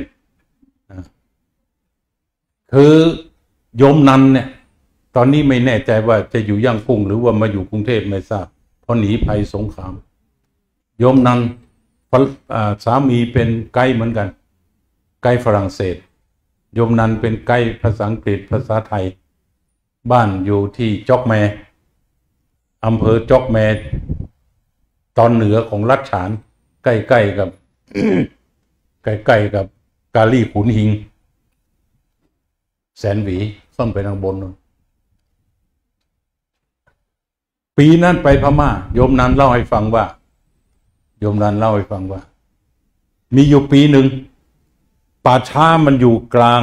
คือโยมนันเนี่ยตอนนี้ไม่แน่ใจว่าจะอยู่ย่างกุ้งหรือว่ามาอยู่กรุงเทพไม่ทราบเพราะหนีภัยสงครามโยมนันสามีเป็นไกด์เหมือนกันไกด์ฝรั่งเศสโยมนันเป็นไกด์ภาษาอังกฤษภาษาไทยบ้านอยู่ที่จอกแมอำเภอจอกแมตอนเหนือของรัฐฉานใกล้ๆกับ ใกล้ๆกับกาลี่ขุนหิงแสนหวีซ่อนไปทางบนนู้นปีนั้นไปพม่าโยมนันเล่าให้ฟังว่ามีอยู่ปีหนึ่งป่าช้ามันอยู่กลาง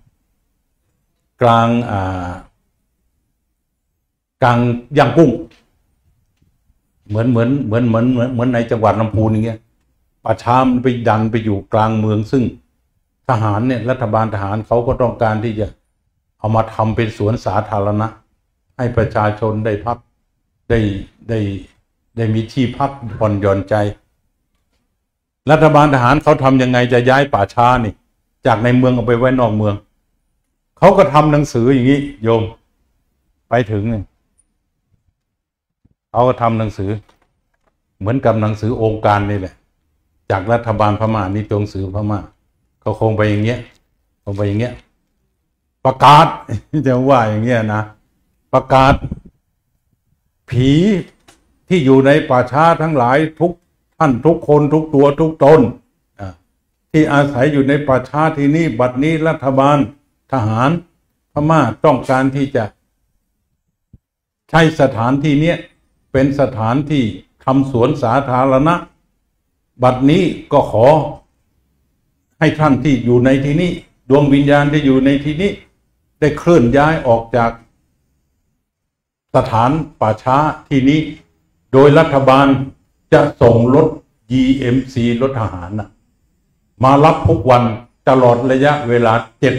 ย่างกุ้งเหมือนในจังหวัดลำพูนอย่างเงี้ยป่าช้ามันไปดันไปอยู่กลางเมืองซึ่งทหารเนี่ยรัฐบาลทหารเขาก็ต้องการที่จะเอามาทำเป็นสวนสาธารณะให้ประชาชนได้พักได้มีที่พักผ่อนหย่อนใจรัฐบาลทหารเขาทำยังไงจะย้ายป่าช้านี่จากในเมืองเอาไปไว้นอกเมืองเขาก็ทำหนังสืออย่างนี้โยมไปถึงเนี่ยเขาก็ทำหนังสือเหมือนกับหนังสือองค์การนี่แหละจากรัฐบาลพม่านี่ตัวหนังสือพม่าเขาคงไปอย่างเงี้ยประกาศจะว่าอย่างเงี้ยนะประกาศผีที่อยู่ในป่าช้าทั้งหลายทุกท่านทุกคนทุกตัวทุกตนที่อาศัยอยู่ในป่าช้าที่นี่บัดนี้รัฐบาลทหารพม่าต้องการที่จะใช้สถานที่นี้เป็นสถานที่ทำสวนสาธารณะบัดนี้ก็ขอให้ท่านที่อยู่ในที่นี้ดวงวิญญาณที่อยู่ในที่นี้ได้เคลื่อนย้ายออกจากสถานป่าช้าที่นี้โดยรัฐบาลจะส่งรถ GMC รถทหารมารับทุกวันตลอดระยะเวลา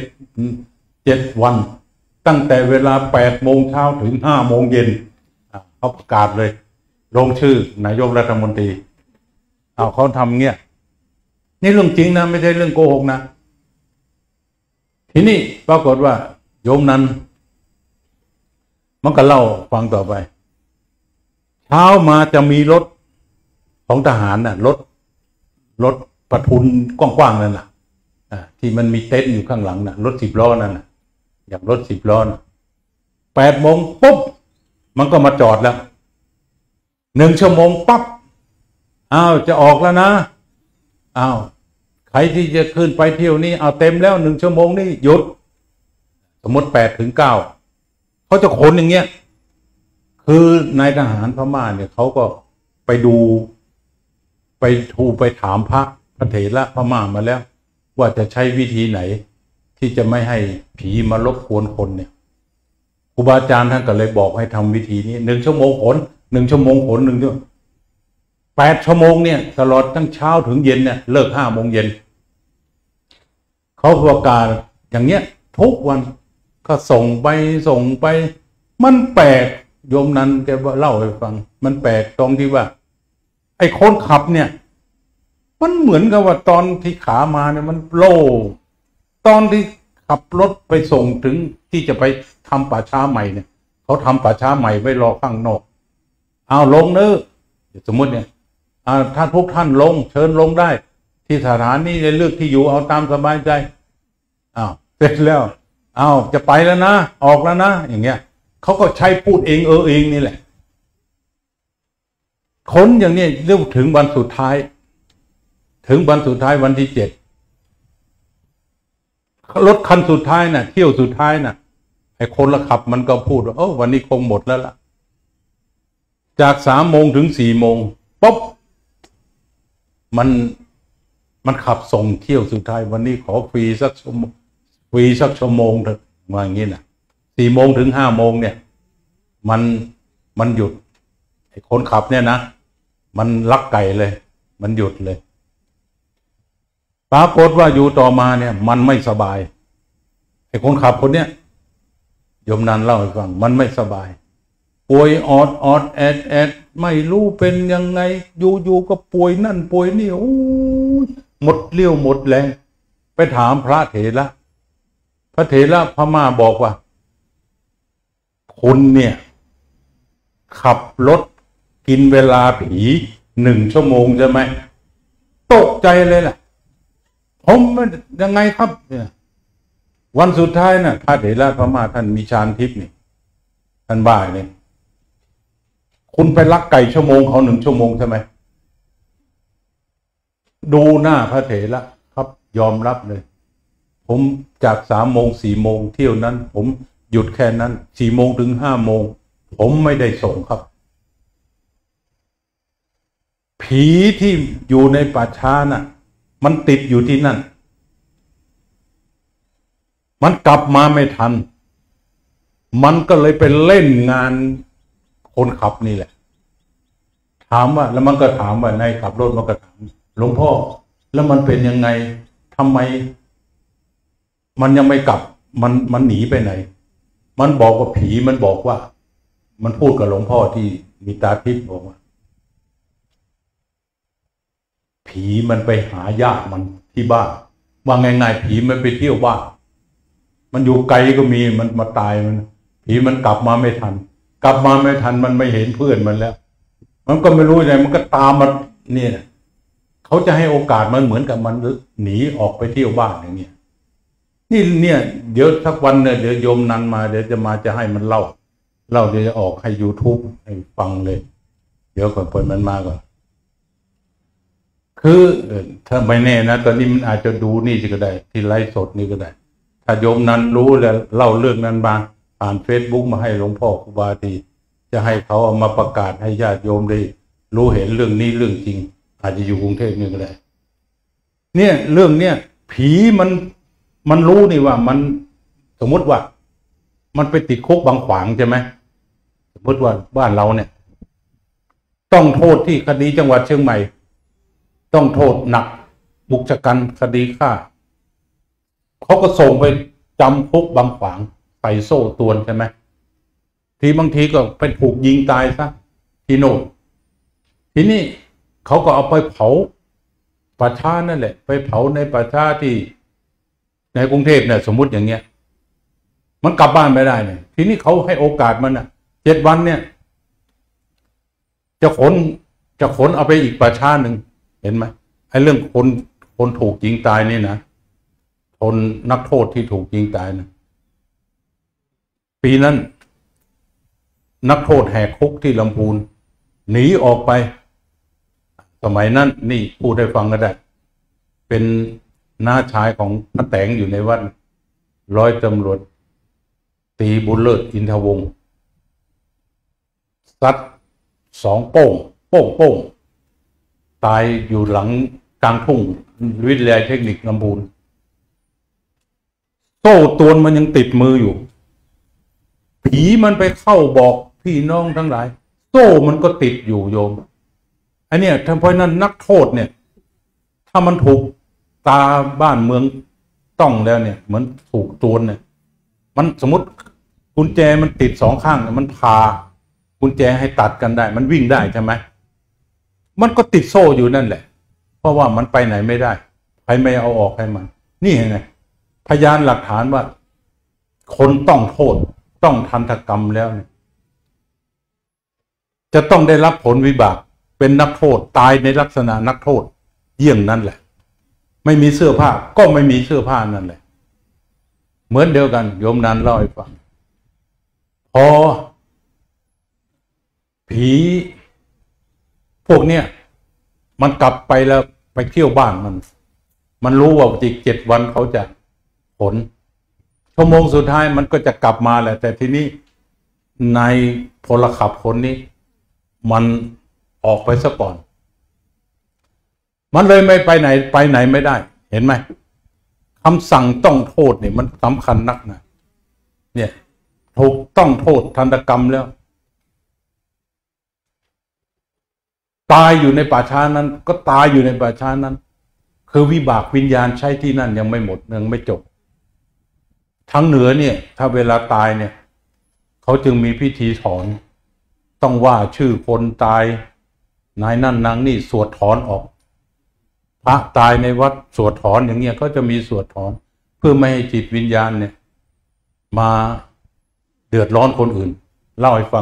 7 วันตั้งแต่เวลา8 โมงเช้าถึง5 โมงเย็นเขาประกาศเลยลงชื่อนายกรัฐมนตรีเขาทำเงี้ยนี่เรื่องจริงนะไม่ใช่เรื่องโกหกนะทีนี้ปรากฏว่าโยมนั้นมันก็เล่าฟังต่อไปเช้ามาจะมีรถของทหารรถประทุนกว้างๆนั่นน่ะที่มันมีเต็นท์อยู่ข้างหลังน่ะรถ10 ล้อนั่นน่ะอย่างรถ10 ล้อ8 โมงปุ๊บมันก็มาจอดแล้ว1 ชั่วโมงปั๊บจะออกแล้วนะใครที่จะขึ้นไปเที่ยวนี้เต็มแล้ว1 ชั่วโมงนี่หยุดสมมติ8 ถึง 9เขาจะขนอย่างเงี้ยคือนายทหารพม่าเนี่ยเขาก็ไปถามพระเถระพม่ามาแล้วว่าจะใช้วิธีไหนที่จะไม่ให้ผีมารบกวนคนเนี่ยครูบาอาจารย์ท่านก็เลยบอกให้ทำวิธีนี้1 ชั่วโมงขน1 ชั่วโมงขน1 ชั่วโมง8 ชั่วโมงเนี่ยตลอดตั้งเช้าถึงเย็นเนี่ยเลิก5 โมงเย็นเขาประกาศอย่างเงี้ยทุกวันก็ส่งไปมันแปลกโยมนั้นแกเล่าให้ฟังมันแปลกตรงที่ว่าไอ้คนขับเนี่ยมันเหมือนกับว่าตอนที่ขามาเนี่ยมันโล่ตอนที่ขขับรถไปส่งถึงที่จะไปทำป่าช้าใหม่เนี่ยเขาทำป่าช้าใหม่ไว้รอข้างนอกเอาลงเนื้อสมมติเนี่ยถ้าทุกท่านลงเชิญลงได้ที่สถานีเลือกที่อยู่เอาตามสบายใจเสร็จแล้วจะไปแล้วนะออกแล้วนะอย่างเงี้ยเขาก็ใช้พูดเองเองนี่แหละคนอย่างนี้เรียกถึงวันสุดท้ายวันที่7รถคันสุดท้ายน่ะเที่ยวสุดท้ายน่ะไอ้คนละขับมันก็พูดว่าวันนี้คงหมดแล้วล่ะจาก3 โมงถึง4 โมงปุ๊บมันขับส่งเที่ยวสุดท้ายวันนี้ขอฟรีสักชั่วโมงเถอะว่าอย่างนี้นะ4 โมงถึง5 โมงเนี่ยมันหยุดไอ้คนขับเนี่ยนะมันลักไก่เลยมันหยุดเลยปรากฏว่าอยู่ต่อมาเนี่ยมันไม่สบายไอ้คนขับคนเนี้ยโยมนันเล่าให้ฟังมันไม่สบายป่วยออดแอดไม่รู้เป็นยังไงอยู่ก็ป่วยนั่นป่วยนี่หมดเลี้ยวหมดแรงไปถามพระเถระพม่าบอกว่าคุณเนี่ยขับรถกินเวลาผี1 ชั่วโมงใช่ไหมตกใจเลยล่ะผมยังไงครับเนี่ยวันสุดท้ายน่ะพระเถระพม่าท่านมีฌานทิพย์นี่ท่านบ่ายเนี่ยคุณไปลักไก่ชั่วโมงเขา1 ชั่วโมงใช่ไหมดูหน้าพระเถระครับยอมรับเลยผมจาก3 โมง 4 โมงเที่ยวนั้นผมหยุดแค่นั้น4 โมงถึง5 โมงผมไม่ได้ส่งครับผีที่อยู่ในป่าช้าน่ะมันติดอยู่ที่นั่นมันกลับมาไม่ทันมันก็เลยไปเล่นงานคนขับนี่แหละถามว่าแล้วมันก็ถามว่าในขับรถมันก็ถามหลวงพ่อแล้วมันเป็นยังไงทำไมมันยังไม่กลับมันหนีไปไหนมันบอกว่าผีมันบอกว่ามันพูดกับหลวงพ่อที่มีตาทิพย์บอกว่าผีมันไปหาญาติมันที่บ้านว่าง่ายๆผีมันไปเที่ยวบ้านมันอยู่ไกลก็มีมันมาตายมันผีมันกลับมาไม่ทันมันไม่เห็นเพื่อนมันแล้วมันก็ไม่รู้ไงมันก็ตามมาเนี่ยเขาจะให้โอกาสมันเหมือนกับมันหนีออกไปเที่ยวบ้านอย่างเงี้ยนี่เนี่ยเดี๋ยวสักวันเนี่ยเดี๋ยวโยมนันมาเดี๋ยวจะให้มันเล่าเดี๋ยวจะออกให้ YouTube ให้ฟังเลยเดี๋ยวก่อนเปิดมันมาก่อนคือถ้าไม่แน่นะตอนนี้มันอาจจะดูนี่ก็ได้ที่ไลฟ์สดนี่ก็ได้ถ้าโยมนั้นรู้แล้วเล่าเรื่องนั้นมาผ่าน Facebook มาให้หลวงพ่อครูบาทีจะให้เขาเอามาประกาศให้ญาติโยมได้รู้เห็นเรื่องนี้เรื่องจริงอาจจะอยู่กรุงเทพนี่ก็ได้เนี่ยเรื่องเนี้ยผีมันรู้นี่ว่ามันสมมติว่ามันไปติดคุกบางขวางใช่ไหมสมมติว่าบ้านเราเนี่ยต้องโทษที่คดีจังหวัดเชียงใหม่ต้องโทษหนักบุกชะกันคดีฆ่าเขาก็ส่งไปจำคุกบางขวางใส่โซ่ตรวนใช่ไหมทีบางทีก็ไปถูกยิงตายซะที่โน่นทีนี้เขาก็เอาไปเผาป่าช้านั่นแหละไปเผาในป่าช้าที่ในกรุงเทพเนี่ยสมมุติอย่างเงี้ยมันกลับบ้านไม่ได้เนี่ยทีนี้เขาให้โอกาสมัน7 วันเนี่ยจะขนเอาไปอีกป่าช้าหนึ่งเห็นไหมไอ้เรื่องคนถูกยิงตายนี่นะคนนักโทษที่ถูกยิงตายนะปีนั้นนักโทษแหกคุกที่ลำพูนหนีออกไปสมัยนั้นนี่พูดให้ฟังก็ได้เป็นน้าชายของพระแตงอยู่ในวัดร้อยตำรวจตรีบุญเลิศอินทวงศ์ซัด2 โป้งตายอยู่หลังกลางทุ่งวิทยาลัยเทคนิคลำพูนโซ่ตรวนมันยังติดมืออยู่ผีมันไปเข้าบอกพี่น้องทั้งหลายโซ่มันก็ติดอยู่โยมอันเนี้ยเพราะนั้นนักโทษเนี่ยถ้ามันถูกตาบ้านเมืองต้องแล้วเนี่ยเหมือนถูกตรวนเนี่ยมันสมมติกุญแจมันติด2 ข้างเนี่ยมันพากุญแจให้ตัดกันได้มันวิ่งได้ใช่ไหมมันก็ติดโซ่อยู่นั่นแหละเพราะว่ามันไปไหนไม่ได้ใครไม่เอาออกให้มันนี่ไงพยานหลักฐานว่าคนต้องโทษต้องทันตกรรมแล้วเนี่ยจะต้องได้รับผลวิบากเป็นนักโทษตายในลักษณะนักโทษเยี่ยงนั้นแหละไม่มีเสื้อผ้าก็ไม่มีเสื้อผ้านั่นแหละเหมือนเดียวกันโยมนันเล่าให้ฟังพอผีพวกเนี้ยมันกลับไปแล้วไปเที่ยวบ้านมันรู้ว่าอีก7 วันเขาจะผลชั่วโมงสุดท้ายมันก็จะกลับมาแหละแต่ทีนี้ในพลขับคนนี้มันออกไปซะก่อนมันเลยไม่ไปไหนไม่ได้เห็นไหมคำสั่งต้องโทษเนี่ยมันสำคัญนักนะเนี่ยถูกต้องโทษทันตกรรมแล้วตายอยู่ในป่าช้านั้นก็ตายอยู่ในป่าช้านั้นคือวิบากวิญญาณใช้ที่นั่นยังไม่หมดยังไม่จบทั้งเหนือเนี่ยถ้าเวลาตายเนี่ยเขาจึงมีพิธีถอนต้องว่าชื่อคนตายนายนั่นนางนี่สวดถอนออกพระตายในวัดสวดถอนอย่างเงี้ยเขาจะมีสวดถอนเพื่อไม่ให้จิตวิญญาณเนี่ยมาเดือดร้อนคนอื่นเล่าให้ฟัง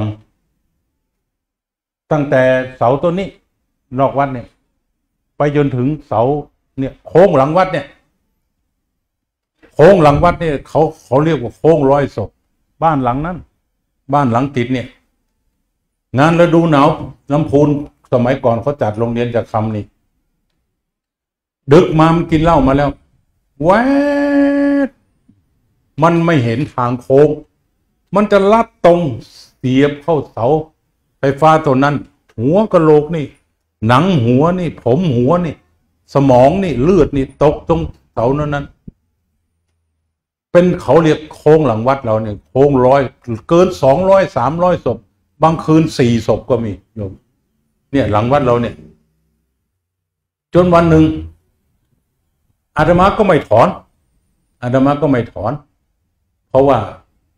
ตั้งแต่เสาต้นนี้นอกวัดเนี่ยไปจนถึงเสาเนี่ยโค้งหลังวัดเนี่ยโค้งหลังวัดเนี่ยเขาเรียกว่าโค้งร้อยศพบ้านหลังนั้นบ้านหลังติดเนี่ยงานฤดูหนาวน้ำพูนสมัยก่อนเขาจัดโรงเรียนจากคำนี่ดึกมามันกินเหล้ามาแล้วแวดมันไม่เห็นทางโค้งมันจะลัดตรงเสียบเข้าเสาไฟฟ้าตัวนั้นหัวกะโหลกนี่หนังหัวนี่ผมหัวนี่สมองนี่เลือดนี่ตกตรงเสานั้นเป็นเขาเรียกโค้งหลังวัดเราเนี่ยโค้ง100เกิน200 300ศพบางคืน4 ศพก็มีโยมเนี่ยหลังวัดเราเนี่ยจนวันหนึ่งอาตมาก็ไม่ถอนเพราะว่า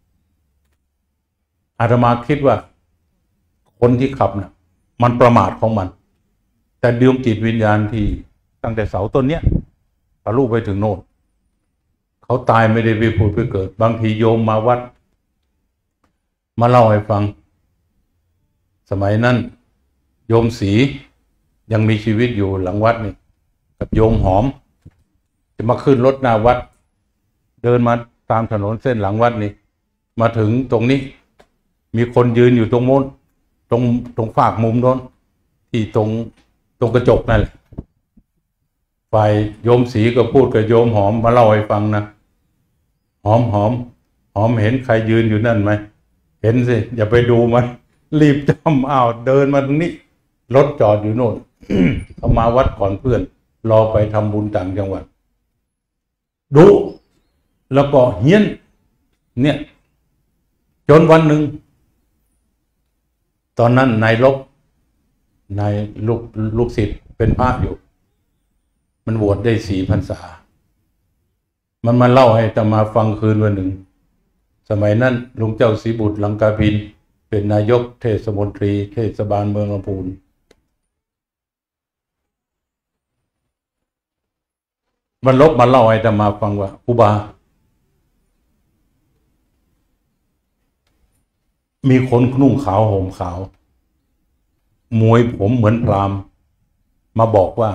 อาตมาคิดว่าคนที่ขับน่ะมันประมาทของมันแต่ดวงจิตวิญญาณที่ตั้งแต่เสาต้นเนี้ยทะลุไปถึงโน่นเขาตายไม่ได้ไปผุดไปเกิดบางทีโยมมาวัดมาเล่าให้ฟังสมัยนั้นโยมศรียังมีชีวิตอยู่หลังวัดนี่กับโยมหอมจะมาขึ้นรถหน้าวัดเดินมาตามถนนเส้นหลังวัดนี่มาถึงตรงนี้มีคนยืนอยู่ตรงโน้นตรงฝากมุมโน้นที่ตรงกระจกนั่นแหละฝ่ายโยมศรีก็พูดกับโยมหอมมาเล่าให้ฟังนะหอมเห็นใครยืนอยู่นั่นไหมเห็นสิอย่าไปดูมันรีบจำเดินมาตรงนี้รถจอดอยู่โน่น เขามาวัดก่อนเพื่อนรอไปทำบุญต่างจังหวัดดูแล้วก็เฮี้ยนเนี่ยจนวันหนึ่งตอนนั้นนายลูกศิษย์เป็นพระอยู่มันบวชได้4 พรรษามันมาเล่าให้อาตมาฟังคืนวันหนึ่งสมัยนั้นลุงเจ้าศรีบุตรลังกาภินเป็นนายกเทศมนตรีเทศบาลเมืองลำพูนมันลบมาเล่าให้อาตมาฟังว่าอุบามีคนนุ่งขาวห่มขาวมวยผมเหมือนพราหมณ์มาบอกว่า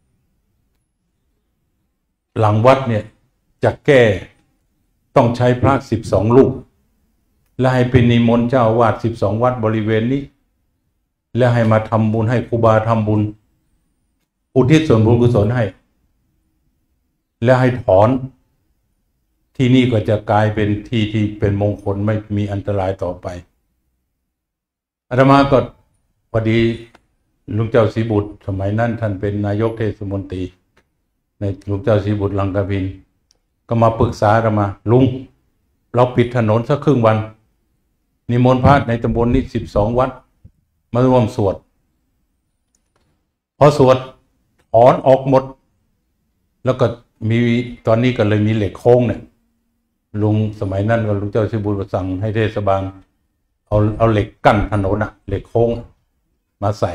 หลังวัดเนี่ยจะแก้ต้องใช้พระ12 รูปและให้เป็นนิมนต์เจ้าวาด12 วัดบริเวณนี้และให้มาทำบุญให้ครูบาทำบุญอุทิศส่วนบุญกุศลให้และให้ถอนที่นี่ก็จะกลายเป็นที่เป็นมงคลไม่มีอันตรายต่อไปอาตมาก็พอดีลุงเจ้าศรีบุตรสมัยนั้นท่านเป็นนายกเทศมนตรีในลุงเจ้าศรีบุตรลังกาภินก็มาปรึกษาอาตมาลุงเราปิดถนนสักครึ่งวันนิมนต์พระในตำบลนี้12 วัดมาร่วมสวดพอสวดถอนออกหมดแล้วก็มีตอนนี้ก็เลยมีเหล็กโค้งเนี่ยลุงสมัยนั้นก็ลุงเจ้าศรีบุตรสั่งให้เทศบาลเอาเหล็กกั้นถนนเหล็กโค้งมาใส่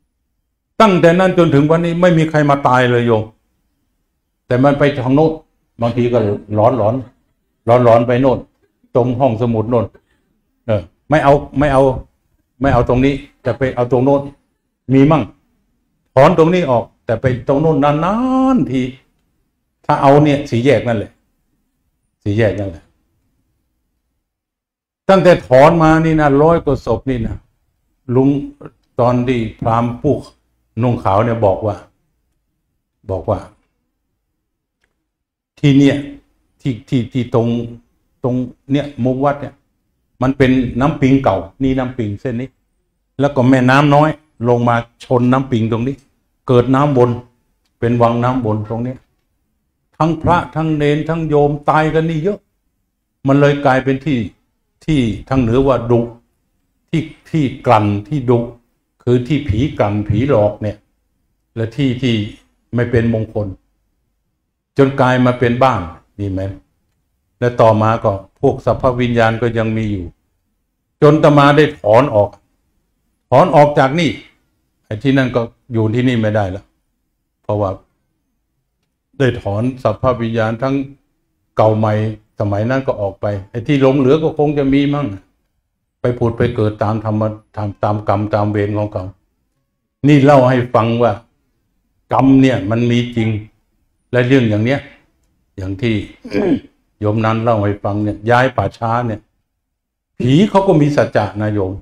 ตั้งแต่นั้นจนถึงวันนี้ไม่มีใครมาตายเลยโยมแต่มันไปทางโน้นบางทีก็ร้อนไปโน่นตรงห้องสมุดโน่นไม่เอาตรงนี้แต่ไปเอาตรงโน้นมีมั่งถอนตรงนี้ออกแต่ไปตรงโน้นนานๆทีถ้าเอาเนี่ยสีแยกนั่นแหละสีแยกนั่นแหละตั้งแต่ถอนมานี่นะ100 กว่าศพนี่นะลุงตอนที่พราหมณ์ผู้นุ่งขาวเนี่ยบอกว่าที่เนี่ยที่ตรงเนี่ยมุมวัดเนี่ยมันเป็นน้ำปิงเก่านี่น้ำปิงเส้นนี้แล้วก็แม่น้ำน้อยลงมาชนน้ำปิงตรงนี้เกิดน้ำวนเป็นวังน้ำวนตรงนี้ทั้งพระทั้งเนนทั้งโยมตายกันนี่เยอะมันเลยกลายเป็นที่ทางเหนือว่าดุที่กลั่นที่ดุคือที่ผีกลั่นผีหลอกเนี่ยและที่ไม่เป็นมงคลจนกลายมาเป็นบ้านนี่ไหมและต่อมาก็พวกสัพพวิญญาณก็ยังมีอยู่จนอาตมาได้ถอนออกจากนี่ไอ้ที่นั่นก็อยู่ที่นี่ไม่ได้แล้วเพราะว่าได้ถอนสัพพวิญญาณทั้งเก่าใหม่สมัยนั้นก็ออกไปไอ้ที่หลงเหลือก็คงจะมีมั่งไปผุดไปเกิดตามธรรมตามกรรมตามเวรของเขานี่เล่าให้ฟังว่ากรรมเนี่ยมันมีจริงและเรื่องอย่างเนี้ยอย่างที่ โยมนั้นเล่าให้ฟังเนี่ยย้ายป่าช้าเนี่ยผีเขาก็มีสัจจะนะโยม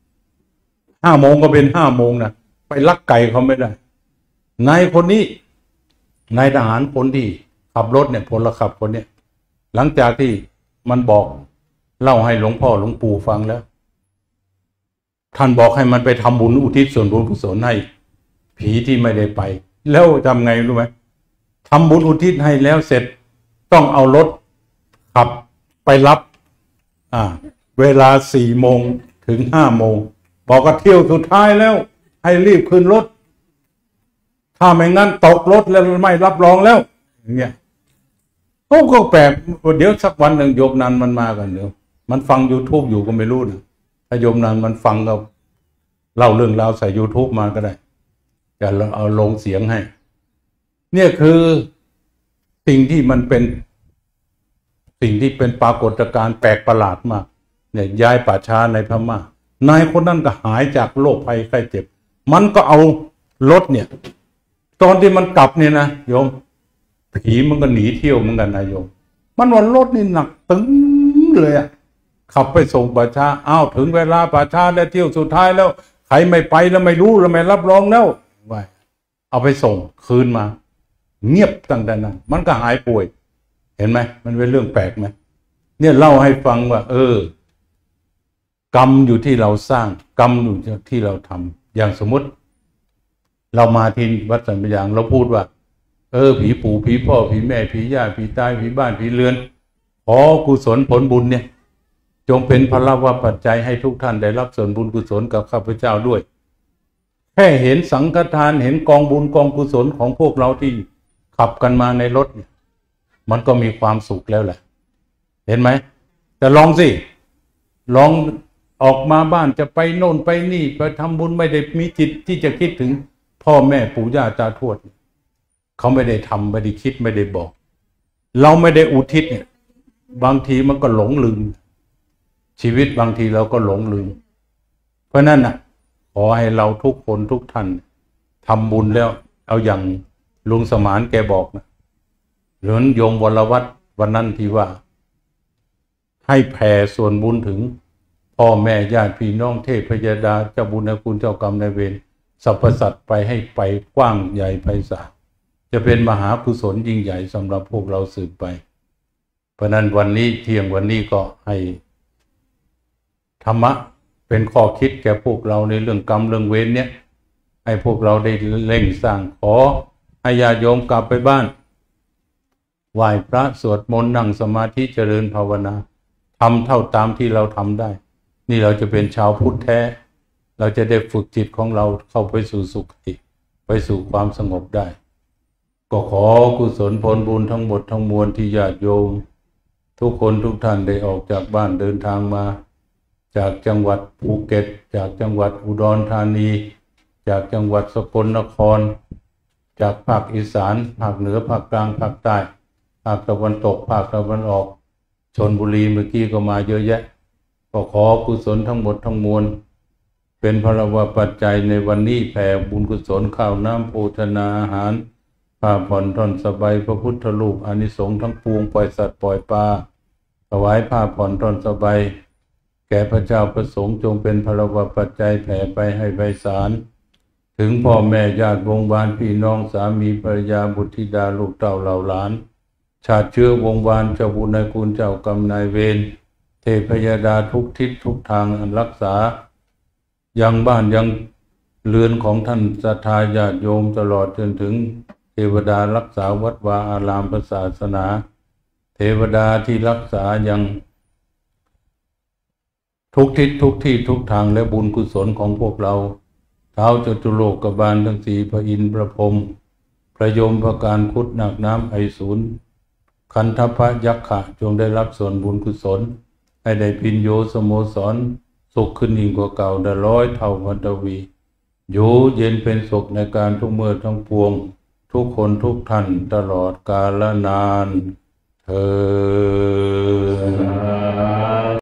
5 โมงก็เป็น5 โมงนะไปลักไก่เขาไม่ได้นายคนนี้นายทหารคนที่ขับรถเนี่ยพลขับคนเนี้ยหลังจากที่มันบอกเล่าให้หลวงพ่อหลวงปู่ฟังแล้วท่านบอกให้มันไปทำบุญอุทิศส่วนบุญกุศลให้ผีที่ไม่ได้ไปแล้วทำไงรู้ไหมทำบุญอุทิศให้แล้วเสร็จต้องเอารถขับไปรับเวลา4 โมงถึง5 โมงบอกว่าเที่ยวสุดท้ายแล้วให้รีบขึ้นรถถ้าไม่งั้นตกรถแล้วไม่รับรองแล้วอย่างเงี้ยก็แปลกเดี๋ยวสักวันหนึ่งโยมนันมันมากันเดี๋ยวมันฟัง YouTube อยู่ก็ไม่รู้นะถ้าโยมนันมันฟังก็เล่าเรื่องราวใส่ YouTube มาก็ได้จะเอาลงเสียงให้เนี่ยคือสิ่งที่มันเป็นสิ่งที่เป็นปรากฏการณ์แปลกประหลาดมากเนี่ยย้ายป่าช้าในพม่านายคนนั้นก็หายจากโรคภัยไข้เจ็บมันก็เอารถเนี่ยตอนที่มันกลับเนี่ยนะโยมผีมันก็หนีเที่ยวเหมือนกันนะโยมมันว่ารถนี่หนักตึงเลยอะขับไปส่งป่าช้าอ้าวถึงเวลาป่าช้าได้เที่ยวสุดท้ายแล้วใครไม่ไปแล้วไม่รู้แล้วไม่รับรองแล้วไว้เอาไปส่งคืนมาเงียบตั้งแต่นั้นมันก็หายป่วยเห็นไหมมันเป็นเรื่องแปลกไหมเนี่ยเล่าให้ฟังว่ากรรมอยู่ที่เราสร้างกรรมอยู่ที่เราทำอย่างสมมติเรามาที่วัดสันปะยางเราพูดว่าผีปู่ผีพ่อผีแม่ผีย่าผีตายผีบ้านผีเรือนขอกุศลผลบุญเนี่ยจงเป็นพละวะปัจจัยให้ทุกท่านได้รับส่วนบุญกุศลกับข้าพเจ้าด้วยแค่เห็นสังฆทานเห็นกองบุญกองกุศลของพวกเราที่ขับกันมาในรถเนี่ยมันก็มีความสุขแล้วแหละเห็นไหมแต่ลองสิลองออกมาบ้านจะไปโน่นไปนี่ไปทำบุญไม่ได้มีจิตที่จะคิดถึงพ่อแม่ปู่ย่าตาทวดเขาไม่ได้ทำไม่ได้คิดไม่ได้บอกเราไม่ได้อุทิศเนี่ยบางทีมันก็หลงลืมชีวิตบางทีเราก็หลงลืมเพราะนั้นขอให้เราทุกคนทุกท่านทำบุญแล้วเอาอย่างลุงสมานแกบอกนะหรือโยมวรวัตรวันนั้นที่ว่าให้แผ่ส่วนบุญถึงพ่อแม่ญาติพี่น้องเทพยดาเจ้าบุญคุณเจ้ากรรมนายเวรสรรพสัตว์ไปให้ไปกว้างใหญ่ไพศาลจะเป็นมหากุศลยิ่งใหญ่สำหรับพวกเราสืบไปเพราะนั้นวันนี้เที่ยงวันนี้ก็ให้ธรรมะเป็นข้อคิดแก่พวกเราในเรื่องกรรมเรื่องเวรเนี่ยให้พวกเราได้เร่งสร้างขอให้ญาติโยมกลับไปบ้านไหว้พระสวดมนต์นั่งสมาธิเจริญภาวนาทำเท่าตามที่เราทำได้นี่เราจะเป็นชาวพุทธแท้เราจะได้ฝึกจิตของเราเข้าไปสู่สุขติไปสู่ความสงบได้ก็ขอกุศลผลบุญทั้งหมดทั้งมวลที่ญาติโยมทุกคนทุกท่านได้ออกจากบ้านเดินทางมาจากจังหวัดภูเก็ตจากจังหวัดอุดรธานีจากจังหวัดสกลนครจากภาคอีสานภาคเหนือภาคกลางภาคใต้ภาคตะวันตกภาคตะวันออกชลบุรีเมื่อกี้ก็มาเยอะแยะก็ขอกุศลทั้งหมดทั้งมวลเป็นพลวะปัจจัยในวันนี้แผ่บุญกุศลข้าวน้ำโภชนาอาหารผ้าผ่อนท่อนสบายพระพุทธรูปอานิสงส์ทั้งปวงปล่อยสัตว์ปล่อยปลาถวายผ้าผ่อนท่อนสบายแก่พระเจ้าประสงค์จงเป็นพลวะปัจจัยแผ่ไปให้ไพศาลถึงพ่อแม่ญาติวงวานพี่น้องสามีภรรยาบุตรธิดาลูกเต้าเหล่าหลานชาติเชื้อวงวานเจ้าบุญนายคุณเจ้ากรรมนายเวรเทพยดาทุกทิศทุกทางรักษายังบ้านยังเรือนของท่านศรัทธาญาติโยมตลอดจนถึงเทวดารักษาวัดวาอารามศาสนาเทวดาที่รักษายังทุกทิศทุกที่ทุกทางและบุญกุศลของพวกเราท้าวจตุโลกบาลทั้งสี่พระอินทร์พระพรหมพระยมพระการคุดหนักน้ำไอศูนย์คันธพยักขะจงได้รับส่วนบุญกุศลให้ได้พินโยสโมสรสุขขึ้นยิ่งกว่าเก่าได้100 เท่าพันทวีอยู่เย็นเป็นสุขในการทุกเมื่อทั้งปวงทุกคนทุกท่านตลอดกาลนานเทอญ